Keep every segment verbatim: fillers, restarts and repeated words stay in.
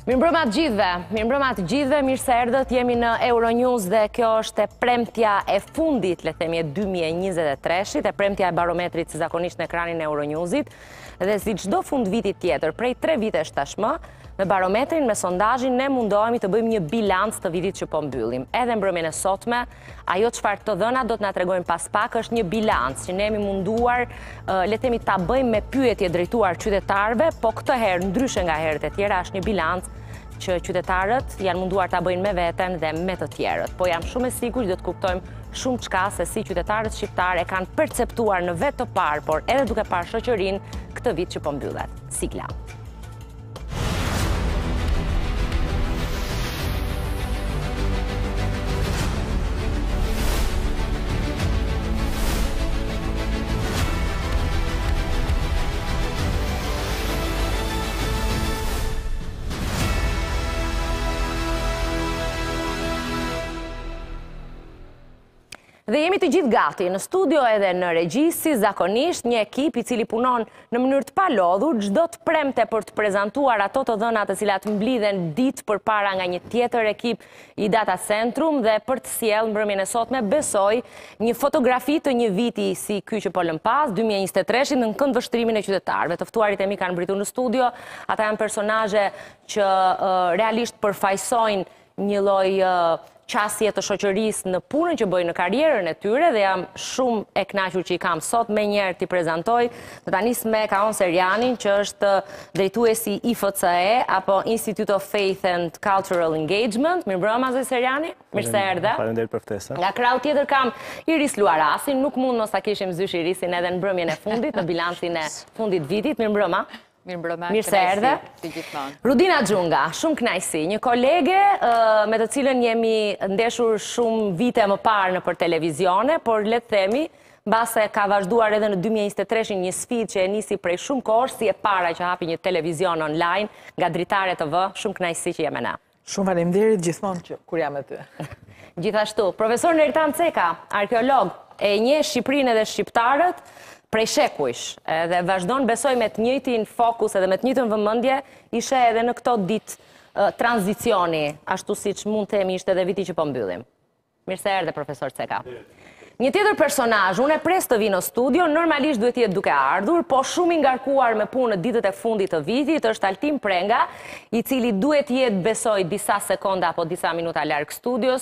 Mirëmbrëma të gjithëve, mirëmbrëma të gjithëve, mirë se erdhët, jemi në Euronews dhe kjo është e premtja e fundit, le themi, e dy mijë e njëzet e treshit, e premtja e barometrit si zakonisht në ekranin e Euronewsit, dhe si çdo fund vitit tjetër, prej tre vitesh tashmë, me barometrin, me sondazhin, ne mundohemi të bëjmë një bilanc të vitit që po mbyllim. Edhe mbrëmjen e sotme, ajo çfarë të dhëna do të na tregojnë pas pak është një bilanc që ne jemi munduar, le të themi, ta bëjmë me pyetje drejtuar qytetarëve, po këtë herë ndryshe nga herët e tjera është një bilanc që qytetarët janë munduar ta bëjnë me veten dhe me të tjerët. Po jam shumë e sigurt do të kuptojmë shumë çka se si qytetarët shqiptar e kanë perceptuar në vetë të parë, por edhe duke parë shoqërinë këtë vit që po mbyllet. Sigla. Dhe jemi të gjithë gati, në studio edhe në regji, si zakonisht, një ekip i cili punon në mënyrë të palodhur, çdo të premte për të prezantuar ato të dhënat të cilat mblidhen ditë përpara nga një tjetër ekip i Data Centrum dhe për të sjellë mbrëmjen e sotme, besoj, një fotografi të një viti si ky që po lëm pas, dy mijë e njëzet e tre-shin në këndvështrimin e qytetarëve. Të ftuarit e mi kanë mbritur në studio, ata janë personazhe që uh, realisht përfaqësojnë një lloj uh, qasje të shoqërisë në punën që bëjnë në karrierën e tyre dhe jam shumë e kënaqur që i kam sot me njerë t'i prezantoj. Do ta nis me Kaon Serjanin, që është drejtuesi I F C E apo Institute of Faith and Cultural Engagement. Mirëmbrëma zë Serjani, mirë se erdhe. Faleminderit për ftesën. Nga krau tjetër kam Iris Luarasin, nuk mund mos ta kishim zysh Irisin edhe në mbrëmjen e fundit, në bilancin e fundit vitit. Mirëmbrëma. Mirë se erdhe. Rudina Xhunga, shumë kënaqësi, një kolege me të cilën jemi ndeshur shumë vite më parë në për televizione, por le të themi, mbase ka vazhduar edhe në dy mijë e njëzet e tre-shin një sfidë që e nisi prej shumë kohë, si e para që hapi një televizion online nga Dritare T V, shumë kënaqësi që jemi na. Shumë faleminderit gjithmonë që kur jam me ty. Gjithashtu, profesor Nertan Ceka, arkeolog, e njeh Shqipërinë edhe shqiptarët prej shekujsh, dhe vazhdon besoj me të njëjtin fokus edhe me të njëjtën vëmendje, ishe edhe në këto ditë uh, tranzicioni, ashtu siç mund të themi ishte edhe viti që po mbyllim. Mirë se erdhe, profesor Ceka. Një tjetër personazh, unë e pres të vi në studio, normalisht duhet jetë duke ardhur, po shumë i ngarkuar me punë në ditët e fundit të vitit, është Altin Prenga, i cili duhet jetë besoj disa sekonda apo disa minuta larg studios,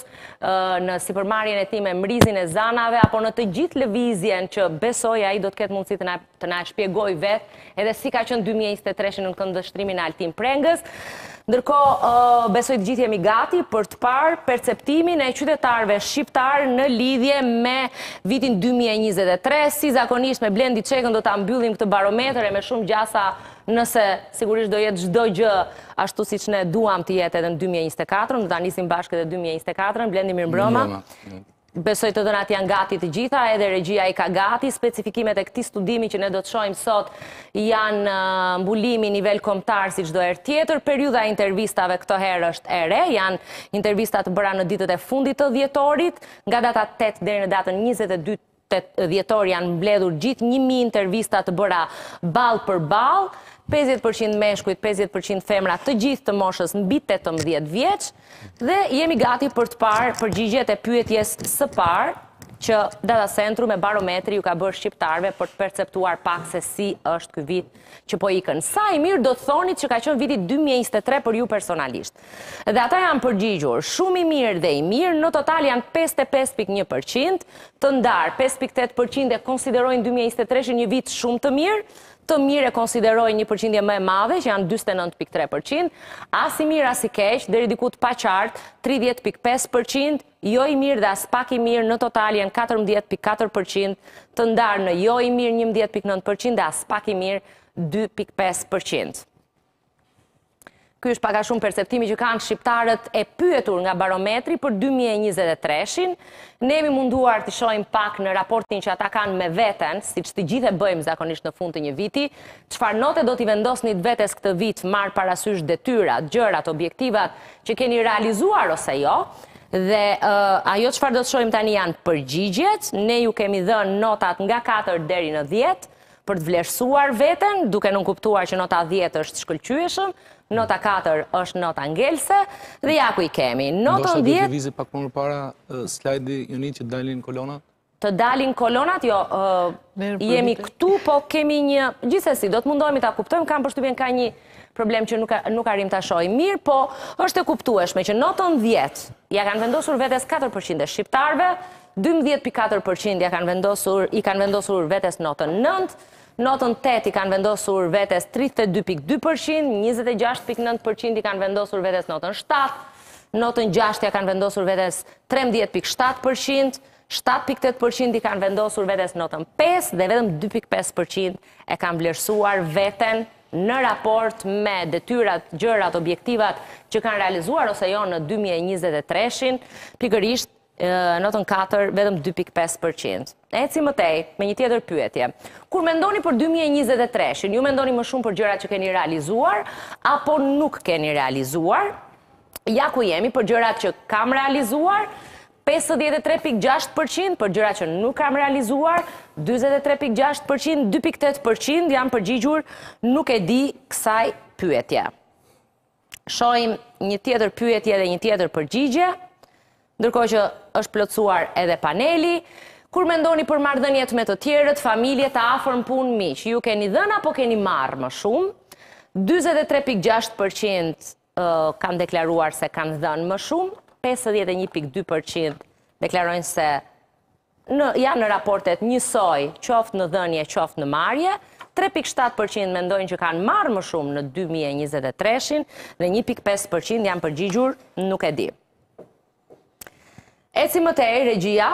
në sipërmarrjen e tij me mrizin e zanave apo në të gjithë lëvizjen që besoj ai do të ketë mundësi të na të na shpjegoj vetë, edhe si ka qenë dy mijë e njëzet e tre-shin në këndvështrimin e Altin Prengës. Ndërkohë, besoj të gjithë jemi gati për të parë perceptimin e qytetarëve shqiptar në lidhje me vitin dy mijë e njëzet e tre, si zakonisht me Blendi Çekën do ta mbyllim këtë barometër e me shumë gjasa, nëse sigurisht do jetë çdo gjë ashtu siç ne duam të jetë edhe në dy mijë e njëzet e katër, do ta nisim bashkë edhe dy mijë e njëzet e katër. Blendi, mirëmbrëma. Besoj të dhënat janë gati të gjitha, edhe regjia i ka gati. Specifikimet e këtij studimi që ne do të shohim sot janë uh, mbulimi nivel kombëtar si çdo herë tjetër. Periudha e intervistave këtë herë është e re, janë intervista të bëra në ditët e fundit të dhjetorit, nga data tetë deri në datën njëzet e dy dhjetor janë mbledhur gjithë një mijë intervista të bëra ball për ball, pesëdhjetë përqind meshkujt, pesëdhjetë përqind femra, të gjithë të moshës mbi tetëmbëdhjetë vjeç, dhe jemi gati për të parë përgjigjet e pyetjes së parë që Data Centrum me barometri ju ka bërë shqiptarëve për të perceptuar pak se si është ky vit që po ikën. Sa i mirë do të thonit që ka qenë viti dy mijë e njëzet e tre për ju personalisht? Dhe ata janë përgjigjur shumë i mirë dhe i mirë, në total janë pesëdhjetë e pesë pikë një përqind, të ndarë pesë pikë tetë përqind e konsiderojnë dy mijë e njëzet e tre-shin një vit shumë të mirë, të mirë e konsiderojnë një përqindje më e madhe, që janë njëzet e nëntë pikë tre përqind, as i mirë as i keq, deri diku të paqartë, tridhjetë pikë pesë përqind, jo i mirë dhe as pak i mirë, në total janë katërmbëdhjetë pikë katër përqind, të ndarë në jo i mirë njëmbëdhjetë pikë nëntë përqind dhe as pak i mirë dy pikë pesë përqind. Ky është pak a shumë perceptimi që kanë shqiptarët e pyetur nga barometri për dy mijë e njëzet e tre-shin. Ne jemi munduar të shohim pak në raportin që ata kanë me veten, siç të gjithë e bëjmë zakonisht në fund të një viti, çfarë note do t'i vendosnit vetes këtë vit, marr parasysh detyrat, gjërat, objektivat që keni realizuar ose jo. Dhe uh, ajo çfarë do të shohim tani janë përgjigjet. Ne ju kemi dhënë notat nga katër deri në dhjetë. për të vlerësuar veten, duke nënkuptuar që nota dhjetë është shkëlqyeshëm, nota katër është nota ngelse, dhe ja ku i kemi. Notën dhjetë... dhjetë... Do të vizi pak më para slajdi Jonit që dalin kolonat? Të dalin kolonat, jo, jemi këtu, po kemi një... Gjithsesi, do të mundohemi ta kuptojmë, kam përshtypjen ka një problem që nuk arrim ta shohim mirë, po është e kuptueshme që notën dhjetë ja kanë vendosur vetes katër përqind e shqiptarëve, dymbëdhjetë pikë katër përqind ja kanë vendosur, i kanë vendosur vetes notën nëntë, notën tetë i kanë vendosur vetes tridhjetë e dy pikë dy përqind, njëzet e gjashtë pikë nëntë përqind i kanë vendosur vetes notën shtatë, notën gjashtë ja kanë vendosur vetes trembëdhjetë pikë shtatë përqind, shtatë pikë tetë përqind i kanë vendosur vetes notën pesë dhe vetëm dy pikë pesë përqind e kanë vlerësuar veten në raport me detyrat, gjërat, objektivat që kanë realizuar ose jo në dy mijë e njëzet e treshin, pikërisht notën katër vetëm dy pikë pesë përqind. Eci më tej me një tjetër pyetje. Kur mendoni për dy mijë e njëzet e treshin, ju mendoni më shumë për gjërat që keni realizuar apo nuk keni realizuar? Ja ku jemi për gjërat që kam realizuar, pesëdhjetë e tre pikë gjashtë përqind për gjërat që nuk kam realizuar, dyzet e tre pikë gjashtë përqind, dy pikë tetë përqind janë përgjigjur nuk e di kësaj pyetje. Shohim një tjetër pyetje dhe një tjetër përgjigje, ndërkohë që është plotësuar edhe paneli. Kur mendoni për marrëdhëniet me të tjerët, familje të afërm, punë, miq, ju keni dhënë apo keni marrë më shumë? dyzet e tre pikë gjashtë përqind kanë deklaruar se kanë dhënë më shumë, pesëdhjetë e një pikë dy përqind deklarojnë se janë në raportet njësoj, qoftë në dhënje, qoftë në marrje, tre pikë shtatë përqind mendojnë që kanë marrë më shumë në dy mijë e njëzet e treshin dhe një pikë pesë përqind janë përgjigjur nuk e di. Eci më tej, regjia,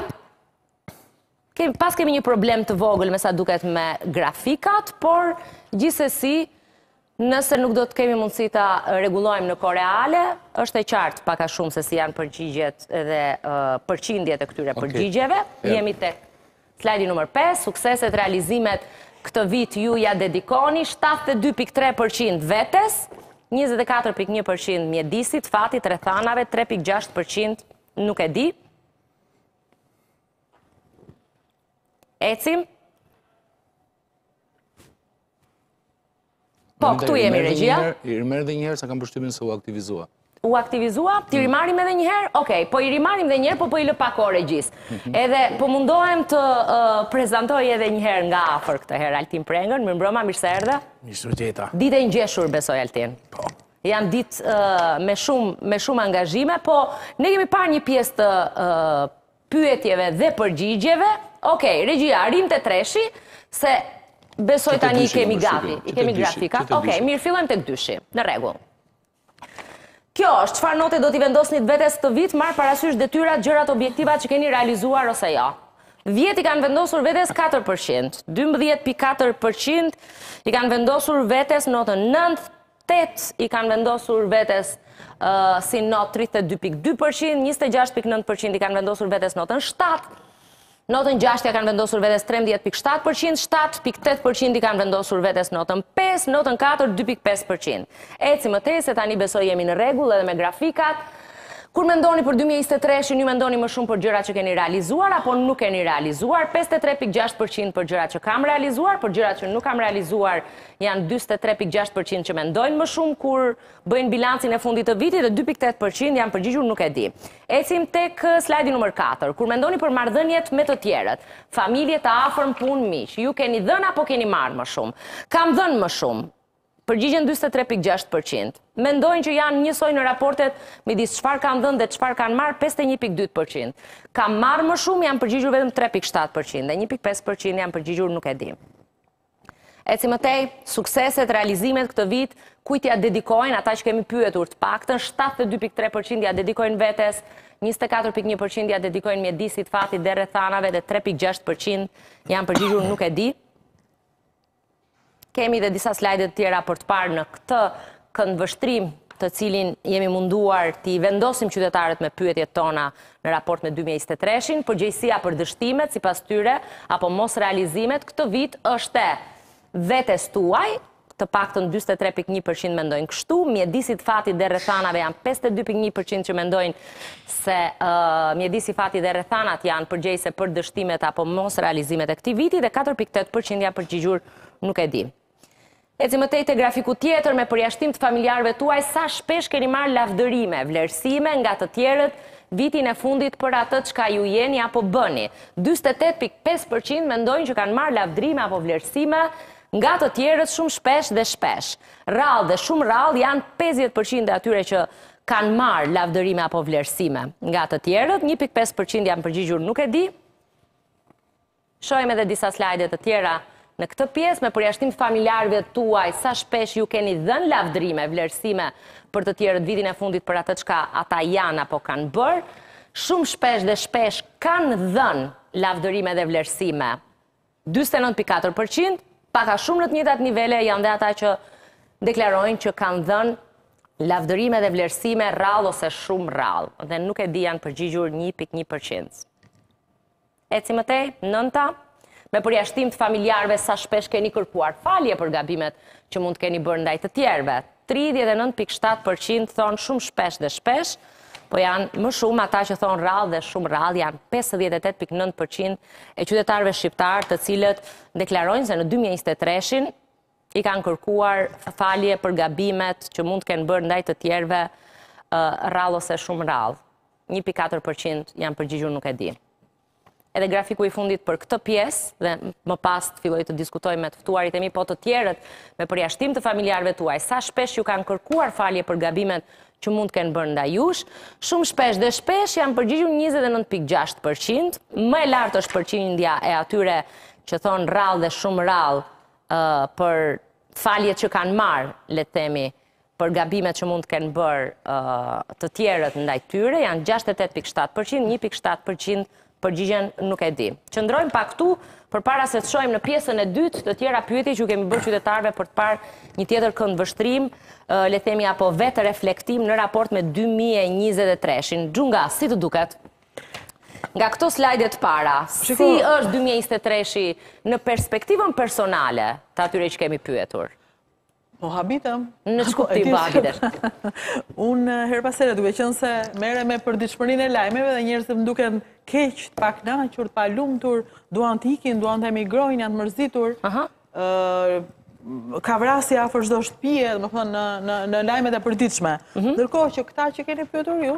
pas kemi një problem të vogël me sa duket me grafikat, por gjithsesi, nëse nuk do të kemi mundësi ta rregullojmë në kohë reale, është e qartë pak a shumë se si janë përgjigjet dhe përqindjet e këtyre përgjigjeve. Jemi tek slajdi numër pesë, sukseset, realizimet këtë vit ju ja dedikoni, shtatëdhjetë e dy pikë tre përqind vetes, njëzet e katër pikë një përqind mjedisit, fatit, rrethanave, tre pikë gjashtë përqind nuk e di. Ecim. Po, këtu jemi regjia. I rimerë dhe njëherë sa kam përshtypjen se u aktivizua. U aktivizua? Ti rimarim edhe njëherë? Okej, po i rimarim dhe njëherë, po po i lë pak orë regjis. Edhe po mundohem të prezantoj edhe njëherë nga afër këtë herë Altin Prengën. Mirë mbrëma, mirë se erdhe. Mirë se gjeta. Ditë e ngjeshur besoj Altin. Po. Janë ditë me shumë me shumë angazhime, po ne kemi parë një pjesë të pyetjeve dhe përgjigjeve. Okej, regjia, arrim te treshi se besoj tani i kemi gati, i kemi grafika. Okej, mirë, fillojmë tek dyshi. Në rregull. Kjo është, çfarë note do t'i vendosni vetes këtë vit, marr parasysh detyrat, gjërat, objektivat që keni realizuar ose jo. dhjetë i kanë vendosur vetes katër përqind, dymbëdhjetë pikë katër përqind i kanë vendosur vetes notën nëntë, tetë i kanë vendosur vetes si notë tridhjetë e dy pikë dy përqind, njëzet e gjashtë pikë nëntë përqind i kanë vendosur vetes notën shtatë, notën gjashtë ja kanë vendosur vetes trembëdhjetë pikë shtatë përqind, shtatë pikë tetë përqind i kanë vendosur vetes notën pesë, notën katër dy pikë pesë përqind. Eci më tej se tani besoj jemi në rregull edhe me grafikat. Kur mendoni për dy mijë e njëzet e treshin, ju mendoni më shumë për gjërat që keni realizuar apo nuk keni realizuar? pesëdhjetë e tre pikë gjashtë përqind për gjërat që kam realizuar, për gjërat që nuk kam realizuar janë dyzet e tre pikë gjashtë përqind që mendojnë më shumë kur bëjnë bilancin e fundit të vitit dhe dy pikë tetë përqind janë përgjigjur nuk e di. Ecim tek slajdi numër katër. Kur mendoni për marrëdhëniet me të tjerët, familje të afërm, punë, miq, ju keni dhënë apo keni marrë më shumë? Kam dhënë më shumë. Përgjigjen dyzet e tre pikë gjashtë përqind. Mendojnë që janë njësoj në raportet midis çfarë kanë dhënë dhe çfarë kanë marrë pesëdhjetë e një pikë dy përqind. Kam marrë më shumë, janë përgjigjur vetëm tre pikë shtatë përqind dhe një pikë pesë përqind janë përgjigjur nuk e di. Eci më tej, sukseset, realizimet këtë vit, kujt ja dedikojnë, ata që kemi pyetur të paktën, shtatëdhjetë e dy pikë tre përqind ja dedikojnë vetes, njëzet e katër pikë një përqind ja dedikojnë mjedisit, fatit dhe rrethanave dhe tre pikë gjashtë përqind janë përgjigjur nuk e di. Kemi dhe disa slajde të tjera për të parë në këtë këndvështrim të cilin jemi munduar t'i vendosim qytetarët me pyetjet tona në raport me dy mijë e njëzet e treshin. Përgjegjësia për dështimet, sipas tyre, apo mos realizimet këtë vit është e vetes tuaj, të paktën njëzet e tre pikë një përqind mendojnë kështu, mjedisit fatit dhe rrethanave janë pesëdhjetë e dy pikë një përqind që mendojnë se uh, mjedisi fatit dhe rrethanat janë përgjegjëse për dështimet apo mos realizimet e këtij viti dhe katër pikë tetë përqind janë përgjigjur nuk e di. Ecim më tej te grafiku tjetër me përjashtim të familjarëve tuaj, sa shpesh keni marrë lavdërime, vlerësime nga të tjerët vitin e fundit për atë çka ju jeni apo bëni. njëzet e tetë pikë pesë përqind mendojnë që kanë marrë lavdërime apo vlerësime nga të tjerët shumë shpesh dhe shpesh. Rrallë dhe shumë rrallë janë pesëdhjetë përqind e atyre që kanë marrë lavdërime apo vlerësime nga të tjerët, një pikë pesë përqind janë përgjigjur nuk e di. Shohim edhe disa slajde të tjera në këtë pjesë me përjashtim të familjarëve tuaj, sa shpesh ju keni dhënë lavdërime, vlerësime për të tjerët vitin e fundit për atë çka ata janë apo kanë bërë. Shumë shpesh dhe shpesh kanë dhënë lavdërime dhe vlerësime. njëzet e nëntë pikë katër përqind, paka shumë në të njëjtat nivele janë dhe ata që deklarojnë që kanë dhënë lavdërime dhe vlerësime rrallë ose shumë rrallë, dhe nuk e di janë përgjigjur një pikë një përqind. Ecim më tej, nënta. Me përjashtim të familjarëve, sa shpesh keni kërkuar falje për gabimet që mund të keni bërë ndaj të tjerëve. tridhjetë e nëntë pikë shtatë përqind thonë shumë shpesh dhe shpesh, po janë më shumë ata që thonë rrallë dhe shumë rrallë, janë pesëdhjetë e tetë pikë nëntë përqind e qytetarëve shqiptarë të cilët deklarojnë se në dy mijë e njëzet e treshin i kanë kërkuar falje për gabimet që mund të kenë bërë ndaj të tjerëve rrallë ose shumë rrallë. një pikë katër përqind janë përgjigjur nuk e di. Edhe grafiku i fundit për këtë pjesë, dhe më pas të filloj të diskutoj me të ftuarit e mi, po të tjerët me përjashtim të familjarëve tuaj, sa shpesh ju kanë kërkuar falje për gabimet që mund të kenë bërë ndaj jush, shumë shpesh dhe shpesh janë përgjigjur njëzet e nëntë pikë gjashtë përqind, më e lartë është përqindja e atyre që thonë rrallë dhe shumë rrallë uh, për faljet që kanë marrë, le të themi, për gabimet që mund të kenë bërë uh, të tjerët ndaj tyre, janë gjashtëdhjetë e tetë pikë shtatë përqind, një pikë shtatë përqind përgjigjen nuk e di. Qëndrojmë pak këtu përpara se të shohim në pjesën e dytë të tjera pyetje që kemi bërë qytetarëve për të parë një tjetër këndvështrim, le të themi apo vetë reflektim në raport me dy mijë e njëzet e treshin. Xhunga, si të duket? Nga këto slajdet para, si është dy mijë e njëzet e treshi në perspektivën personale të atyre që kemi pyetur? Po habitëm. Në çkuptim po habitesh. Unë her pas here duke qenë se merre me përditshmërinë e lajmeve dhe njerëzit më duken keq, të pakënaqur, të palumtur, duan të ikin, duan të emigrojnë, janë të mërzitur. Ë ka vrasje afër çdo shtëpie, domethënë në në në lajmet e përditshme. Ndërkohë që këta që keni pyetur ju,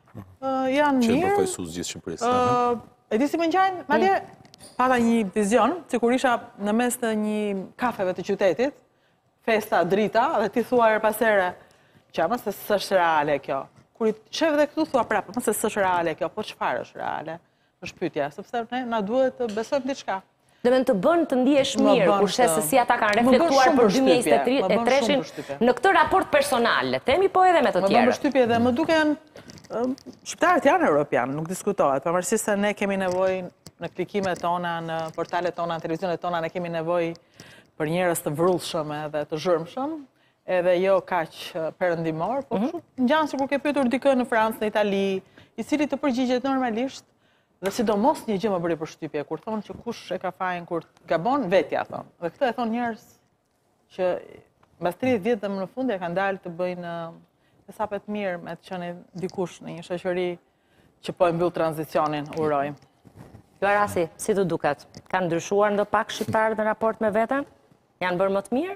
janë mirë. Që përfaqësues gjithë Shqipërisë. Ë, e di si më ngjajnë, madje pata një vizion, sikur isha në mes të një kafeve të qytetit, festa, drita, dhe ti thua her pas here, që më se s'është reale kjo. Kur i shef dhe këtu thua prapë, më se s'është reale kjo, po çfarë është reale? Është pyetja, sepse ne na duhet të besojmë diçka. Dhe me të bënë të ndihesh mirë, kur shes se si ata kanë reflektuar për dy mijë e njëzet e treshin në këtë raport personal, temi po edhe me të tjerë. Më bën shtypje dhe më duken shqiptarët janë europianë, nuk diskutohet, pavarësisht se ne kemi nevojë në klikimet tona, në portalet tona, në televizionet tona, ne kemi nevojë për njerëz të vrullshëm edhe të zhërmshëm, edhe jo kaq perëndimor, po kështu ngjan sikur ke pyetur dikë në Francë, në Itali, i cili të përgjigjet normalisht, dhe sidomos një gjë më bëri përshtypje, kur thonë që kush e ka fajin kur gabon, vetja thonë. Dhe këtë e thonë njerëz që mbas tridhjetë vjet dhe më në fund e kanë dalë të bëjnë sapet mirë me të qenë dikush në një shoqëri që po e mbyll tranzicionin, urojmë. Arasi, si të duket? Kanë ndryshuar ndo pak shqiptarët në raport me veten? Janë bërë më të mirë?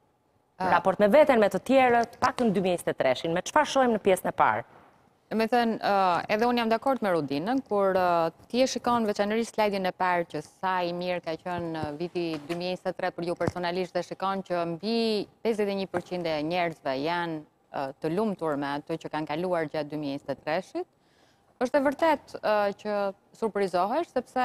Në raport me veten, me të tjerët, pak në dy mijë e njëzet e treshin. Me çfarë shohim në pjesën e parë? Me thënë, edhe unë jam dakord me Rudinën, kur ti e shikon veçanërisht slajdin e parë që sa i mirë ka qenë viti dy mijë e njëzet e tre për ju personalisht dhe shikon që mbi pesëdhjetë e një përqind e njerëzve janë të lumtur me ato që kanë kaluar gjatë dy mijë e njëzet e treshit, është e vërtet që surprizohesh, sepse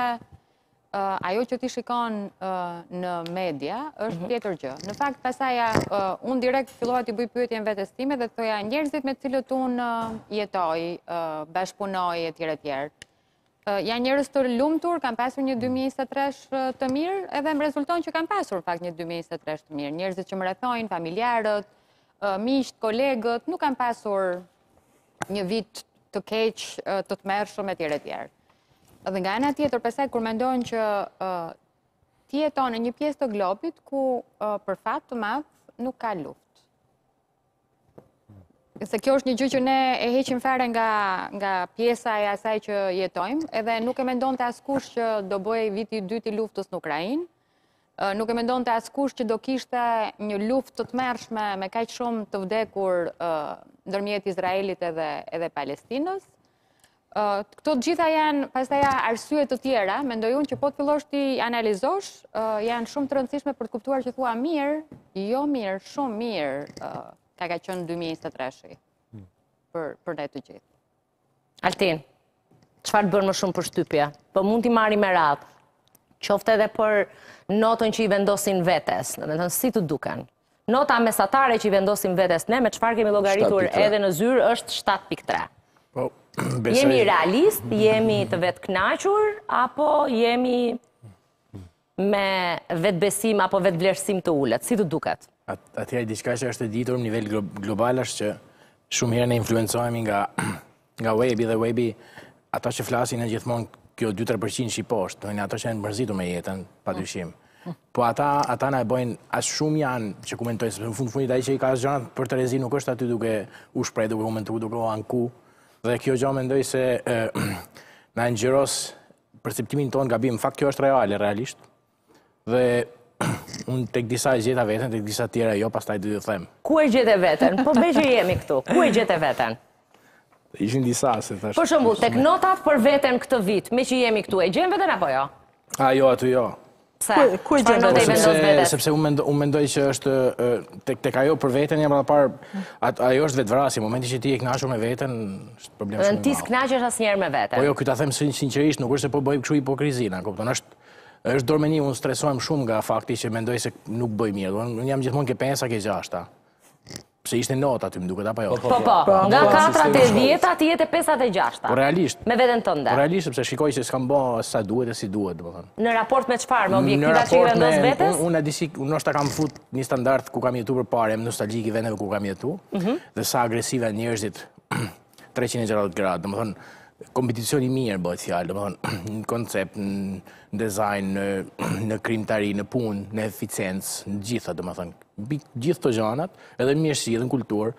ajo që ti shikon në media është tjetër gjë. Në fakt, pasaja, unë direkt fillova t'i bëj pyetjen vetes time dhe thoja njerëzit me të cilët unë jetoj, bashkëpunoj e tjerë e tjerë. Janë njerëz të lumtur, kanë pasur një dy mijë e njëzet e tre të mirë, edhe më rezulton që kanë pasur në fakt një dy mijë e njëzet e tre të mirë. Njerëzit që më rrethojnë, familjarët, miqt, kolegët, nuk kanë pasur një vit të keq, të tmerrshëm e tjerë e tjerë. Dhe nga ana tjetër, pastaj kur mendojnë që ti jeton në një pjesë të globit ku për fat të madh nuk ka luft. Se kjo është një gjë që ne e heqim fare nga, nga pjesa e asaj që jetojmë, edhe nuk e mendon të askush që do bëj viti i dytë i luftës në Ukrainë, nuk e mendon të askush që do kishte një luftë të tmerrshme me kaq shumë të vdekur ndërmjet Izraelit edhe, edhe Palestinës. Këto të gjitha janë pastaj arsye të tjera, mendoj unë që po të fillosh ti analizosh, janë shumë të rëndësishme për të kuptuar që thua mirë, jo mirë, shumë mirë, ka ka qënë dy mijë e njëzet e tre për, për ne të gjithë. Altin, çfarë të bërë më shumë për shtypje? Po mund t'i marri me radhë, qofte edhe për notën që i vendosin vetes, në me thënë si të duken. Nota mesatare që i vendosin vetes ne, me çfarë kemi llogaritur edhe në zyrë, është shtatë pikë tre. Po, jemi realist, jemi të vetë knaqur, apo jemi me vetë besim apo vetë vlerësim të ulët? Si të duket? Atëherë diçka që është e ditur në nivel global është që shumë herë ne influencohemi nga, nga webi dhe webi, ata që flasin e gjithmonë kjo dy tre përqind që i poshtë, do ato që janë mërzitur me jetën, padyshim. Po ata, ata na e bojnë as shumë janë që komentojnë, sepse në fund fundit ai që i ka gjërat për të rezi nuk është aty duke u shpreh, duke komentuar, duke u anku. Dhe kjo gjë mendoj se e, na nxjerros perceptimin tonë gabim. Në fakt kjo është reale, realisht. Dhe unë tek disa e gjeta veten, tek disa tjera jo, pastaj do t'ju them. Ku e gjete veten? Po me që jemi këtu. Ku e gjete veten? Ishin disa se thash. Për shembull, tek notat për veten këtë vit, me që jemi këtu, e gjen veten apo jo? A jo, aty jo. Pse? Ku e gjen veten? Sepse, sepse unë mendoj, unë mendoj që është tek, tek ajo për veten jam edhe parë, ajo është vetvrasje, në momentin që ti je i kënaqur me veten, është problem shumë i madh. Ti s'knaqesh asnjëherë me veten. Po jo, ky ta them sinqerisht, nuk është se po bëj kështu hipokrizina, kupton, është është dormeni, unë stresohem shumë nga fakti që mendoj se nuk bëj mirë. Unë jam gjithmonë ke pensa, ke gjashta. Pse ishte nota aty, më duket apo jo? Po, po, nga katrat e dhjeta ti jete pesat e gjashta. Po realisht. Me veten tënde. Po realisht, sepse shikoj se s'kam bë sa duhet e si duhet, domethënë. Në raport me çfarë? Me objektivat që i vendos vetes? Unë e di si, unë ndoshta kam fut një standard ku kam jetuar përpara, jam nostalgjik i vendeve ku kam jetuar, dhe sa agresive janë njerëzit treqind e gjashtëdhjetë gradë, domethënë kompeticioni mirë bëhet fjalë, domethënë në koncept, në dizajn, në, në krimtari, në punë, në eficiencë, në gjitha, domethënë. Mbi gjithë këto gjanat, edhe në mirësi, edhe në kulturë,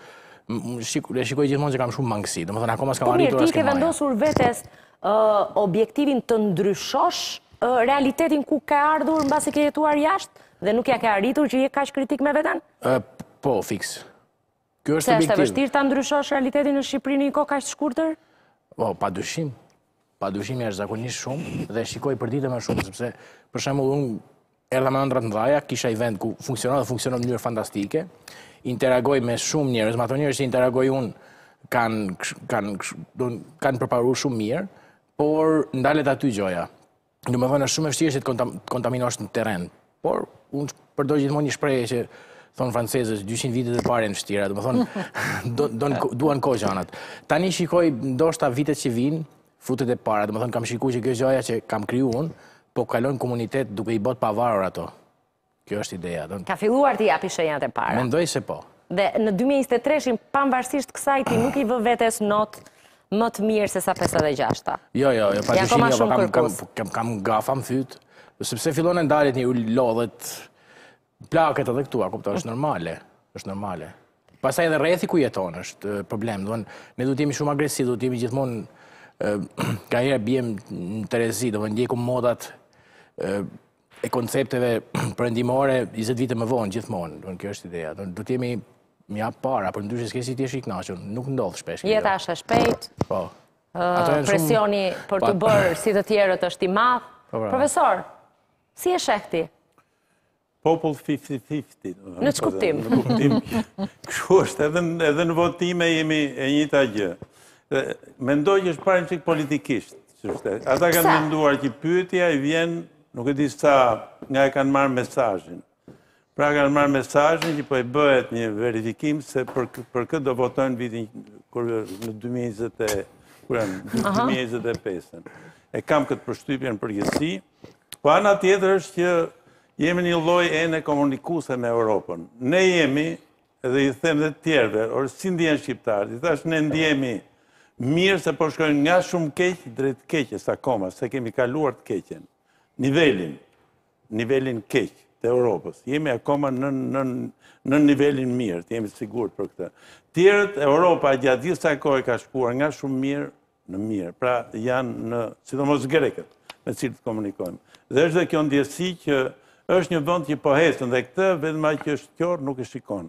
e shikoj gjithmonë që kam shumë mangësi, domethënë akoma s'kam arritur as as ke vendosur vetes objektivin të ndryshosh realitetin ku ka ardhur mbasi ke jetuar jashtë dhe nuk ja ke arritur që je kaq kritik me veten? Po, fiks. Ky është Se objektiv. është e vështirë ta ndryshosh realitetin në Shqipëri në një kohë kaq të shkurtër? Po, pa dyshim. Pa dyshim është zakonisht shumë dhe shikoj për ditë më shumë, sepse për shembull unë erdha me ëndra të mëdha, kisha një vend ku funksionon dhe funksionon në mënyrë fantastike, interagoj me shumë njerëz, me ato njerëz që interagoj unë kanë kanë kanë përparuar shumë mirë, por ndalet aty gjoja. Domethënë është shumë e vështirë që të kontaminosh në terren, por unë përdor gjithmonë një shprehje që thonë francezës, dyqind vitet e parë në vështira, domethënë duan kohë gjanat. Tani shikoj ndoshta vitet që vinë, futet e para, domethënë kam shikuar që kjo gjoja që kam kriju unë, po kalon komunitet duke i bot pavarur ato. Kjo është ideja. Ka filluar ti japi shenjat e para. Mendoj se po. Dhe në dy mijë e njëzet e tre, pavarësisht kësaj ti nuk i vë vetes not më të mirë se sa pesëdhjetë e gjashta. Jo, jo, jo, padyshim jo, kam kam kam kam gafa më fyt, sepse fillon të ndalet një lodhet plaket edhe këtu, a kupton, është normale, është normale. Pastaj edhe rrethi ku jeton është problem, do ne duhet jemi shumë agresiv, duhet jemi gjithmonë ka herë bjem në Terezi, do ndjekum modat e koncepteve perëndimore njëzet vite më vonë gjithmonë, do kjo është ideja. Do të jemi më jap para, por ndryshe s'ke si ti je i kënaqur, nuk ndodh shpesh. Jeta është e shpejt. Po. Presioni për të bërë si të tjerët është i madh. Profesor, si e sheh ti? Popull fifty fifty. Në që kuptim? Në kuptim. Kështu është, edhe në votime jemi e njëjta gjë. Mendoj që është parë çik politikisht. Ata kanë menduar që pyetja i vjen, nuk e di sa nga e kanë marrë mesazhin. Pra kanë marrë mesazhin që po i bëhet një verifikim se për për këtë do votojnë vitin kur në dy mijë e njëzet e pesë. E kam këtë përshtypjen përgjithësi. Po ana tjetër është që jemi një lloj ene komunikuese me Europën. Ne jemi, edhe i them dhe të tjerëve, or si ndjen shqiptarët, i thash ne ndjemi mirë se po shkojnë nga shumë keq drejt keqes akoma, se kemi kaluar të keqen. Nivelin, nivelin keq, të Europës. Jemi akoma në, në, në nivelin mirë, të jemi sigurt për këtë. Tjerët, Europa gjatë gjithë sa kohë ka shkuar nga shumë mirë në mirë. Pra janë në, sidomos greket, me cilët komunikojmë. Dhe është dhe kjo ndjesi që është një vend që po ecën dhe këtë vetëm ai që është qor nuk e shikon.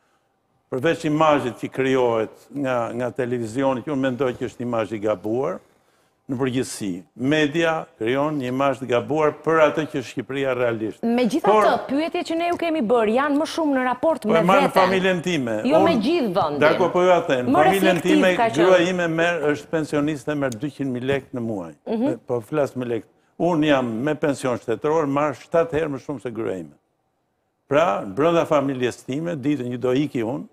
Përveç imazhit që krijohet nga nga televizioni, që unë mendoj që është imazh i gabuar, në përgjithësi, media krijon një imazh të gabuar për atë që Shqipëria realisht. Megjithatë, pyetjet që ne ju kemi bërë janë më shumë në raport me veten. Po marr veten. familjen time. Jo me gjithë vendin. Dakor, po ju a them, Më familjen reflektiv time, ka qenë. gruaja ime merr është pensioniste, merr dyqind mijë lekë në muaj. Po flas me lekë. Unë jam me pension shtetëror, marr shtatë herë më shumë se gruaja ime. Pra, brenda familjes time, ditën që do iki unë,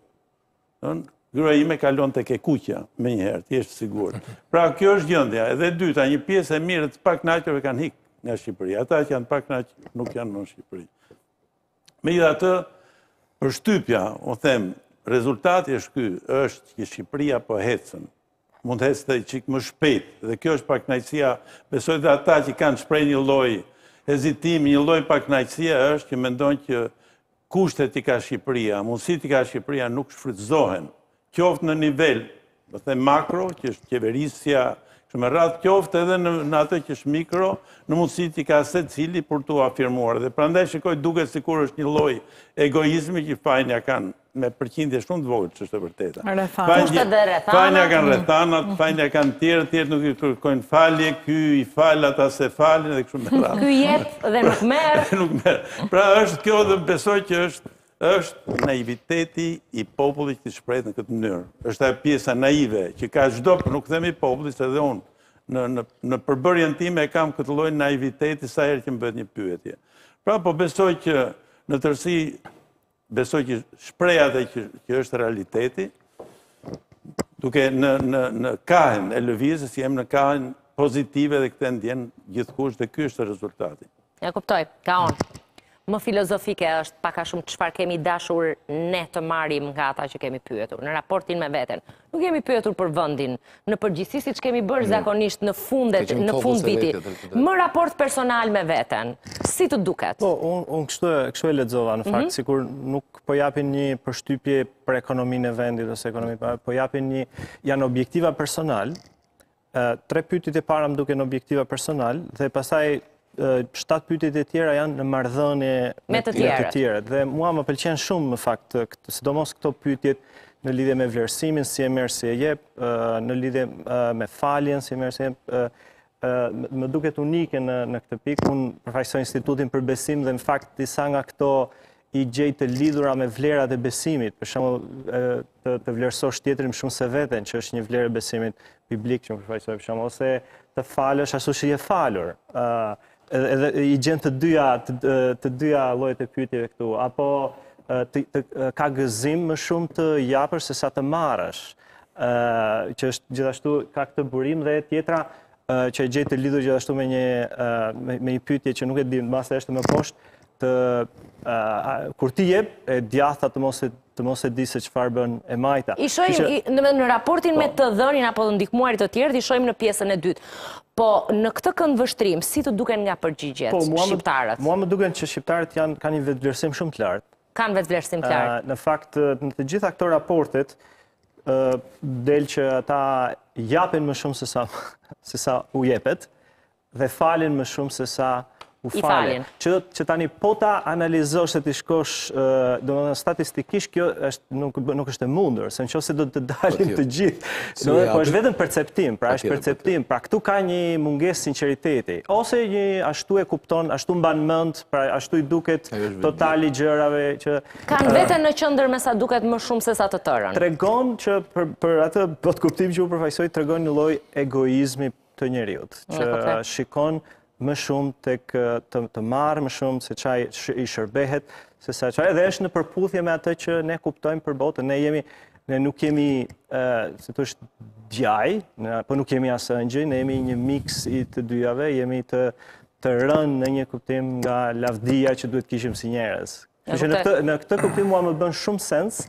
gruaja ime kalon tek e kuqja me një herë, ti je sigurt. Pra kjo është gjendja. Edhe e dyta, një pjesë e mirë të pakënaqurve kanë hik nga Shqipëria. Ata që janë pakënaqur nuk janë në Shqipëri. Megjithatë, përshtypja, u them, rezultati është ky, është që Shqipëria po ecën. Mund të ecë çik më shpejt dhe kjo është pakënaqësia. Besoj dhe ata që kanë shpreh një lloj hezitimi, një lloj pakënaqësie është që mendojnë që kushtet që ka Shqipëria, mundësitë që ka Shqipëria nuk shfrytëzohen. Qoftë në nivel, do të them makro, që është qeverisja, kështu me radhë, qoftë edhe në, në atë që është mikro, në mundësitë që ka secili për tu afirmuar. Dhe prandaj shikoj duket sikur është një lloj egoizmi që fajnia kanë me përqindje shumë të vogël, ç'është e vërteta. Kushtet dhe rrethanat. Fajnia kanë rrethanat, fajnia kanë tjerë, tjerë nuk i kërkojnë falje, ky i fal, ata se falin dhe kështu me radhë. Ky jep dhe nuk merr. Nuk merr. Pra është kjo dhe besoj që është është naiviteti i popullit që shprehet në këtë mënyrë. Është ajo pjesa naive që ka çdo, nuk themi popullit, se edhe unë në në në përbërjen time e kam këtë lloj naiviteti sa herë që më bëhet një pyetje. Pra po besoj që në tërësi besoj që shpreha dhe që, që është realiteti, duke në në në kahën e lëvizjes jemi në kahën pozitive dhe këtë ndjen gjithkusht dhe ky është rezultati. Ja kuptoj, ka on. Më filozofike është paka shumë çfarë kemi dashur ne të marrim nga ata që kemi pyetur, në raportin me veten. Nuk kemi pyetur për vendin, në përgjithësi siç kemi bërë zakonisht në fundet, në fund viti. Më raport personal me veten. Si të duket? Po, unë un kështu kështu e lexova në fakt, sikur nuk po japin një përshtypje për ekonominë e vendit ose ekonominë, po japin një janë objektiva personal. Tre pyetjet e para më duken objektiva personal dhe pastaj shtatë pyetjet e tjera janë në marrëdhënie me të tjerët. Dhe mua më pëlqen shumë në fakt, sidomos këto pyetjet në lidhje me vlerësimin, si e merr, si e jep, në lidhje me faljen, si e merr, si e jep, më duket unike në në këtë pikë. Unë përfaqësoj Institutin për Besim dhe në fakt disa nga këto i gjej të lidhura me vlerat e besimit, për shembull të, të vlerësosh tjetrin shumë se veten, që është një vlerë e besimit biblik që më përfaqësoj për shembull, ose të falësh ashtu si je falur. Edhe i gjen të dyja të, të dyja llojet e pyetjeve këtu, apo të, të, ka gëzim më shumë të japësh se sa të marrësh, që është gjithashtu ka këtë burim, dhe tjetra që e gjej të lidhur gjithashtu me një me, me një pyetje që nuk e di, mbas është më poshtë, të kur ti jep e djatha të mos e të mos e di se çfarë bën e majta. I shohim në, në raportin me të dhënin apo të ndihmuarit të tjerë, i shohim në pjesën e dytë. Po në këtë këndvështrim, si të duken nga përgjigjet po, mua shqiptarët? Mua më duken që shqiptarët janë kanë një vetvlerësim shumë të lartë. Kanë vetvlerësim të lartë. Në fakt, në të gjitha këto raportet del që ata japin më shumë se sa se sa u jepet dhe falin më shumë se sa u falen. Që, që tani po ta analizosh se ti shkosh, domethënë statistikisht kjo është nuk nuk është e mundur, se nëse do të dalin të gjithë, domethënë po është vetëm perceptim, pra është perceptim, pra këtu ka një mungesë sinqeriteti, ose një ashtu e kupton, ashtu mban mend, pra ashtu i duket totali gjërave që kanë veten në qendër me sa duket më shumë se sa të tërën. Tregon që për për atë bot kuptim që u përfaqësoi, tregon një lloj egoizmi të njerëzit, që shikon më shumë tek të, të marrë më shumë se çaj i shërbehet, se sa çaj edhe është në përputhje me atë që ne kuptojmë për botën. Ne jemi ne nuk jemi uh, si thosh djaj, po nuk jemi as ëngjëj, ne jemi një miks i të dyjave, jemi të të rënë në një kuptim nga lavdia që duhet kishim si njerëz. Kështu që në këtë në këtë kuptim mua më bën shumë sens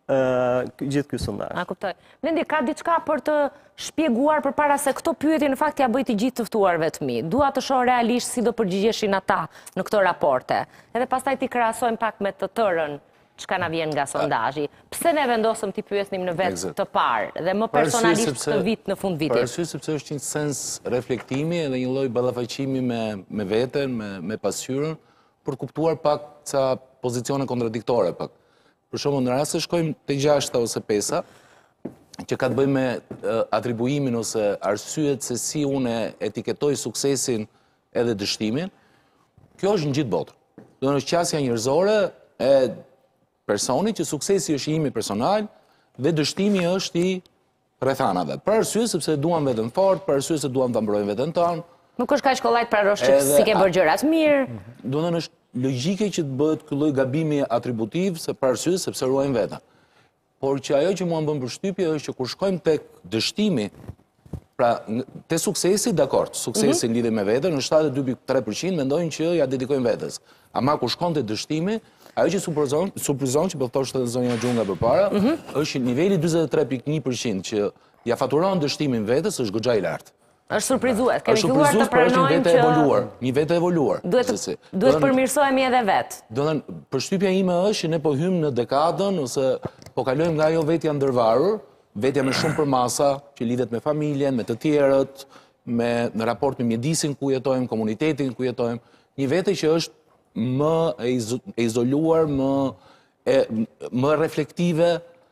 gjithë ky sondazh. A kuptoj. Blendi, ka diçka për të shpjeguar përpara se këto pyetje në fakt ja bëjt i gjithë të ftuarve të mi. Dua të shoh realisht si do përgjigjeshin ata në këto raporte. Edhe pastaj ti krahasojmë pak me të tërën çka na vjen nga sondazhi. Pse ne vendosëm t'i pyesnim në vetë të parë dhe më personalisht këtë vit në fund vitit? Për arsye sepse është një sens reflektimi edhe një lloj ballafaqimi me me veten, me me pasqyrën, për të kuptuar pak ca pozicione kontradiktore pak. Për shembull, në rast se shkojmë te gjashta ose pesa, që ka të bëjë me atribuimin ose arsyet se si unë etiketoj suksesin edhe dështimin, kjo është në gjithë botën. Do në është qasja njerëzore e personit që suksesi është imi personal dhe dështimi është i rrethanave. Për arsye sepse duan veten fort, për arsye se duan ta mbrojnë veten tonë. Nuk është kaq kollajt pra rosh që si ke bërë gjërat mirë. Do në është logjike që të bëhet ky lloj gabimi atributiv se për arsye sepse ruajnë veten. Por që ajo që mua më bën përshtypje është që kur shkojmë tek dështimi, pra te suksesi, dakord, suksesi në lidhje me veten, në shtatëdhjetë e dy pikë tre përqind mendojnë që ja dedikojnë vetes. Ama kur shkon te dështimi, ajo që surprizon, surprizon që po thoshte zonja Xhunga përpara, është niveli dyzet e tre pikë një përqind që ja faturon dështimin vetes është goxha i lartë. Është surprizues. Kemi filluar të pranojmë që evoluar, një vete evoluar. Duhet duhet përmirësohemi edhe vet. Do të thënë, përshtypja ime është që ne po hymë në dekadën ose po kalojmë nga ajo vetja ndërvarur, vetja me shumë përmasa, që lidhet me familjen, me të tjerët, me në raport me mjedisin ku jetojmë, komunitetin ku jetojmë, një vete që është më e izoluar, më e më reflektive,